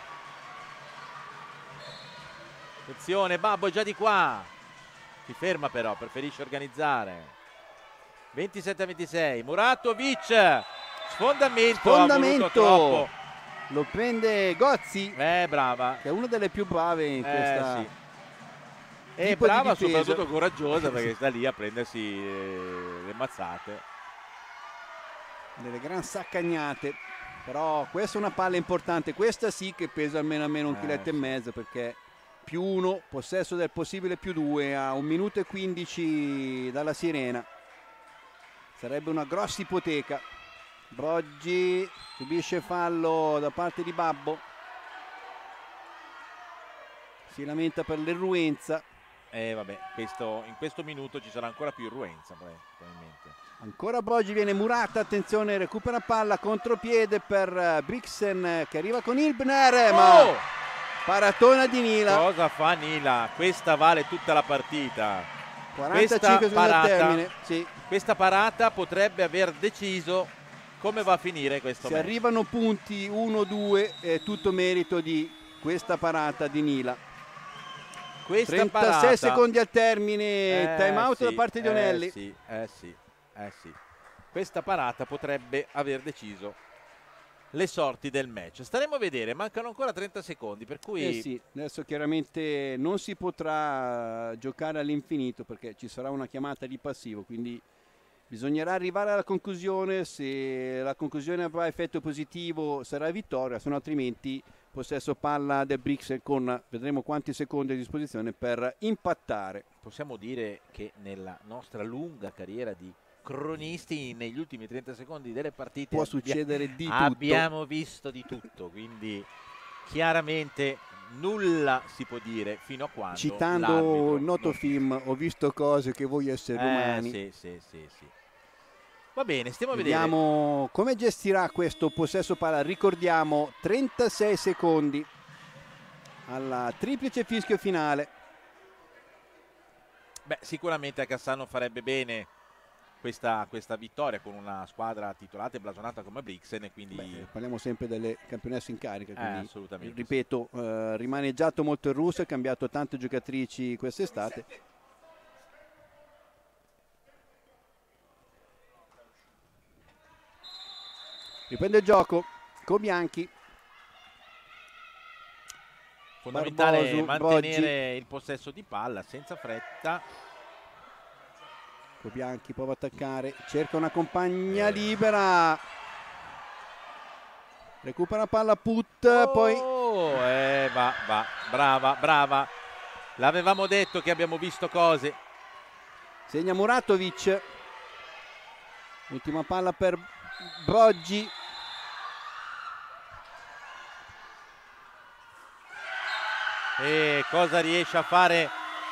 Attenzione, Babbo è già di qua. Si ferma però, preferisce organizzare. 27-26, Muratovic. Sfondamento.
Lo prende Gozzi.
Brava.
Che è una delle più brave in questa.
Sì. E brava, soprattutto coraggiosa, perché sta lì a prendersi le mazzate.
Delle gran saccagnate. Però questa è una palla importante. Questa sì che pesa almeno 1,5 kg, perché +1, possesso del possibile +2 a 1 minuto e 15 dalla sirena. Sarebbe una grossa ipoteca. Broggi subisce fallo da parte di Babbo. Si lamenta per l'irruenza.
Vabbè, in questo minuto ci sarà ancora più irruenza probabilmente.
Ancora Broggi, viene murata, attenzione, recupera palla, contropiede per Brixen che arriva con Ilbner, ma paratona di Nila.
Cosa fa Nila? Questa vale tutta la partita.
45 secondi al termine. Sì.
Questa parata potrebbe aver deciso come va a finire questo match.
Se arrivano punti 1-2 è tutto merito di questa parata di Nila. 36 secondi al termine, time out da parte di Onelli.
Sì. Questa parata potrebbe aver deciso le sorti del match. Staremo a vedere, mancano ancora 30 secondi, per cui
sì, adesso chiaramente non si potrà giocare all'infinito perché ci sarà una chiamata di passivo, quindi bisognerà arrivare alla conclusione. Se la conclusione avrà effetto positivo sarà vittoria, se no altrimenti possesso palla del Brixen con vedremo quanti secondi a disposizione per impattare.
Possiamo dire che nella nostra lunga carriera di cronisti negli ultimi 30 secondi delle partite.
Può succedere di tutto.
Abbiamo visto di tutto, quindi chiaramente nulla si può dire fino a quando
citando il noto film Ho visto cose che voglio essere umani.
Sì. Va bene, stiamo a
Vediamo come gestirà questo possesso palla. Ricordiamo 36 secondi alla triplice fischio finale.
Beh, sicuramente a Cassano farebbe bene questa vittoria con una squadra titolata e blasonata come Brixen, e quindi
parliamo sempre delle campionesse in carica, quindi
assolutamente,
ripeto, rimaneggiato molto il russo, ha cambiato tante giocatrici quest'estate. Riprende il gioco Cobianchi.
fondamentale
Barbosu,
mantenere
Boggi.
il possesso di palla senza fretta.
Cobianchi prova a attaccare, cerca una compagna libera, recupera palla Put, poi
brava, l'avevamo detto che abbiamo visto cose.
segna Muratovic, ultima palla per Boggi.
E cosa riesce a fare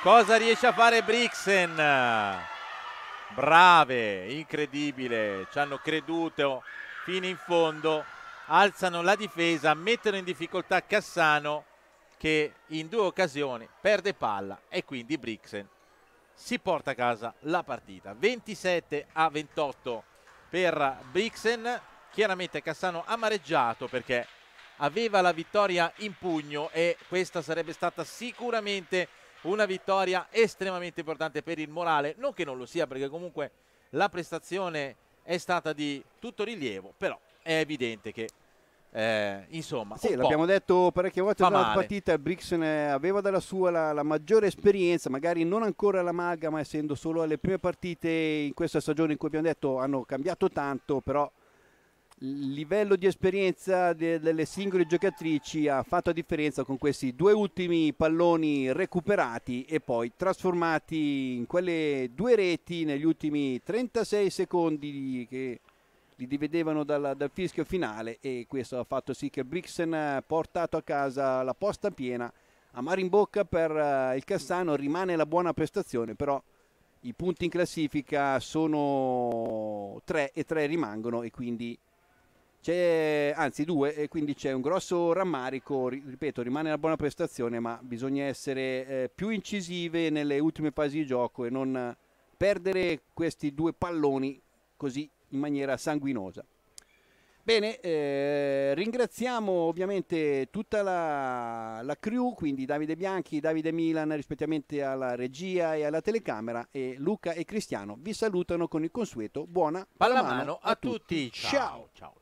Brixen? Brave, incredibile, ci hanno creduto fino in fondo, alzano la difesa, mettono in difficoltà Cassano, che in 2 occasioni perde palla, e quindi Brixen si porta a casa la partita. 27-28 per Brixen. Chiaramente Cassano amareggiato perché aveva la vittoria in pugno, e questa sarebbe stata sicuramente una vittoria estremamente importante per il morale. Non che non lo sia, perché comunque la prestazione è stata di tutto rilievo, però è evidente che insomma,
sì, l'abbiamo detto parecchie volte durante la partita, Brixen aveva dalla sua la maggiore esperienza, magari non ancora l'amalgama, essendo solo alle prime partite in questa stagione in cui abbiamo detto hanno cambiato tanto, però il livello di esperienza delle singole giocatrici ha fatto la differenza con questi 2 ultimi palloni recuperati e poi trasformati in quelle 2 reti negli ultimi 36 secondi che li dividevano dal fischio finale, e questo ha fatto sì che Brixen ha portato a casa la posta piena. Amaro in bocca per il Cassano, rimane la buona prestazione, però i punti in classifica sono 3 e 3 rimangono, e quindi c'è, anzi 2, e quindi c'è un grosso rammarico. Ripeto, rimane la buona prestazione, ma bisogna essere più incisive nelle ultime fasi di gioco e non perdere questi 2 palloni così in maniera sanguinosa. Bene, ringraziamo ovviamente tutta la crew, quindi Davide Bianchi, Davide Milan rispettivamente alla regia e alla telecamera, e Luca e Cristiano vi salutano con il consueto buona
pallamano a tutti.
Ciao.
Ciao.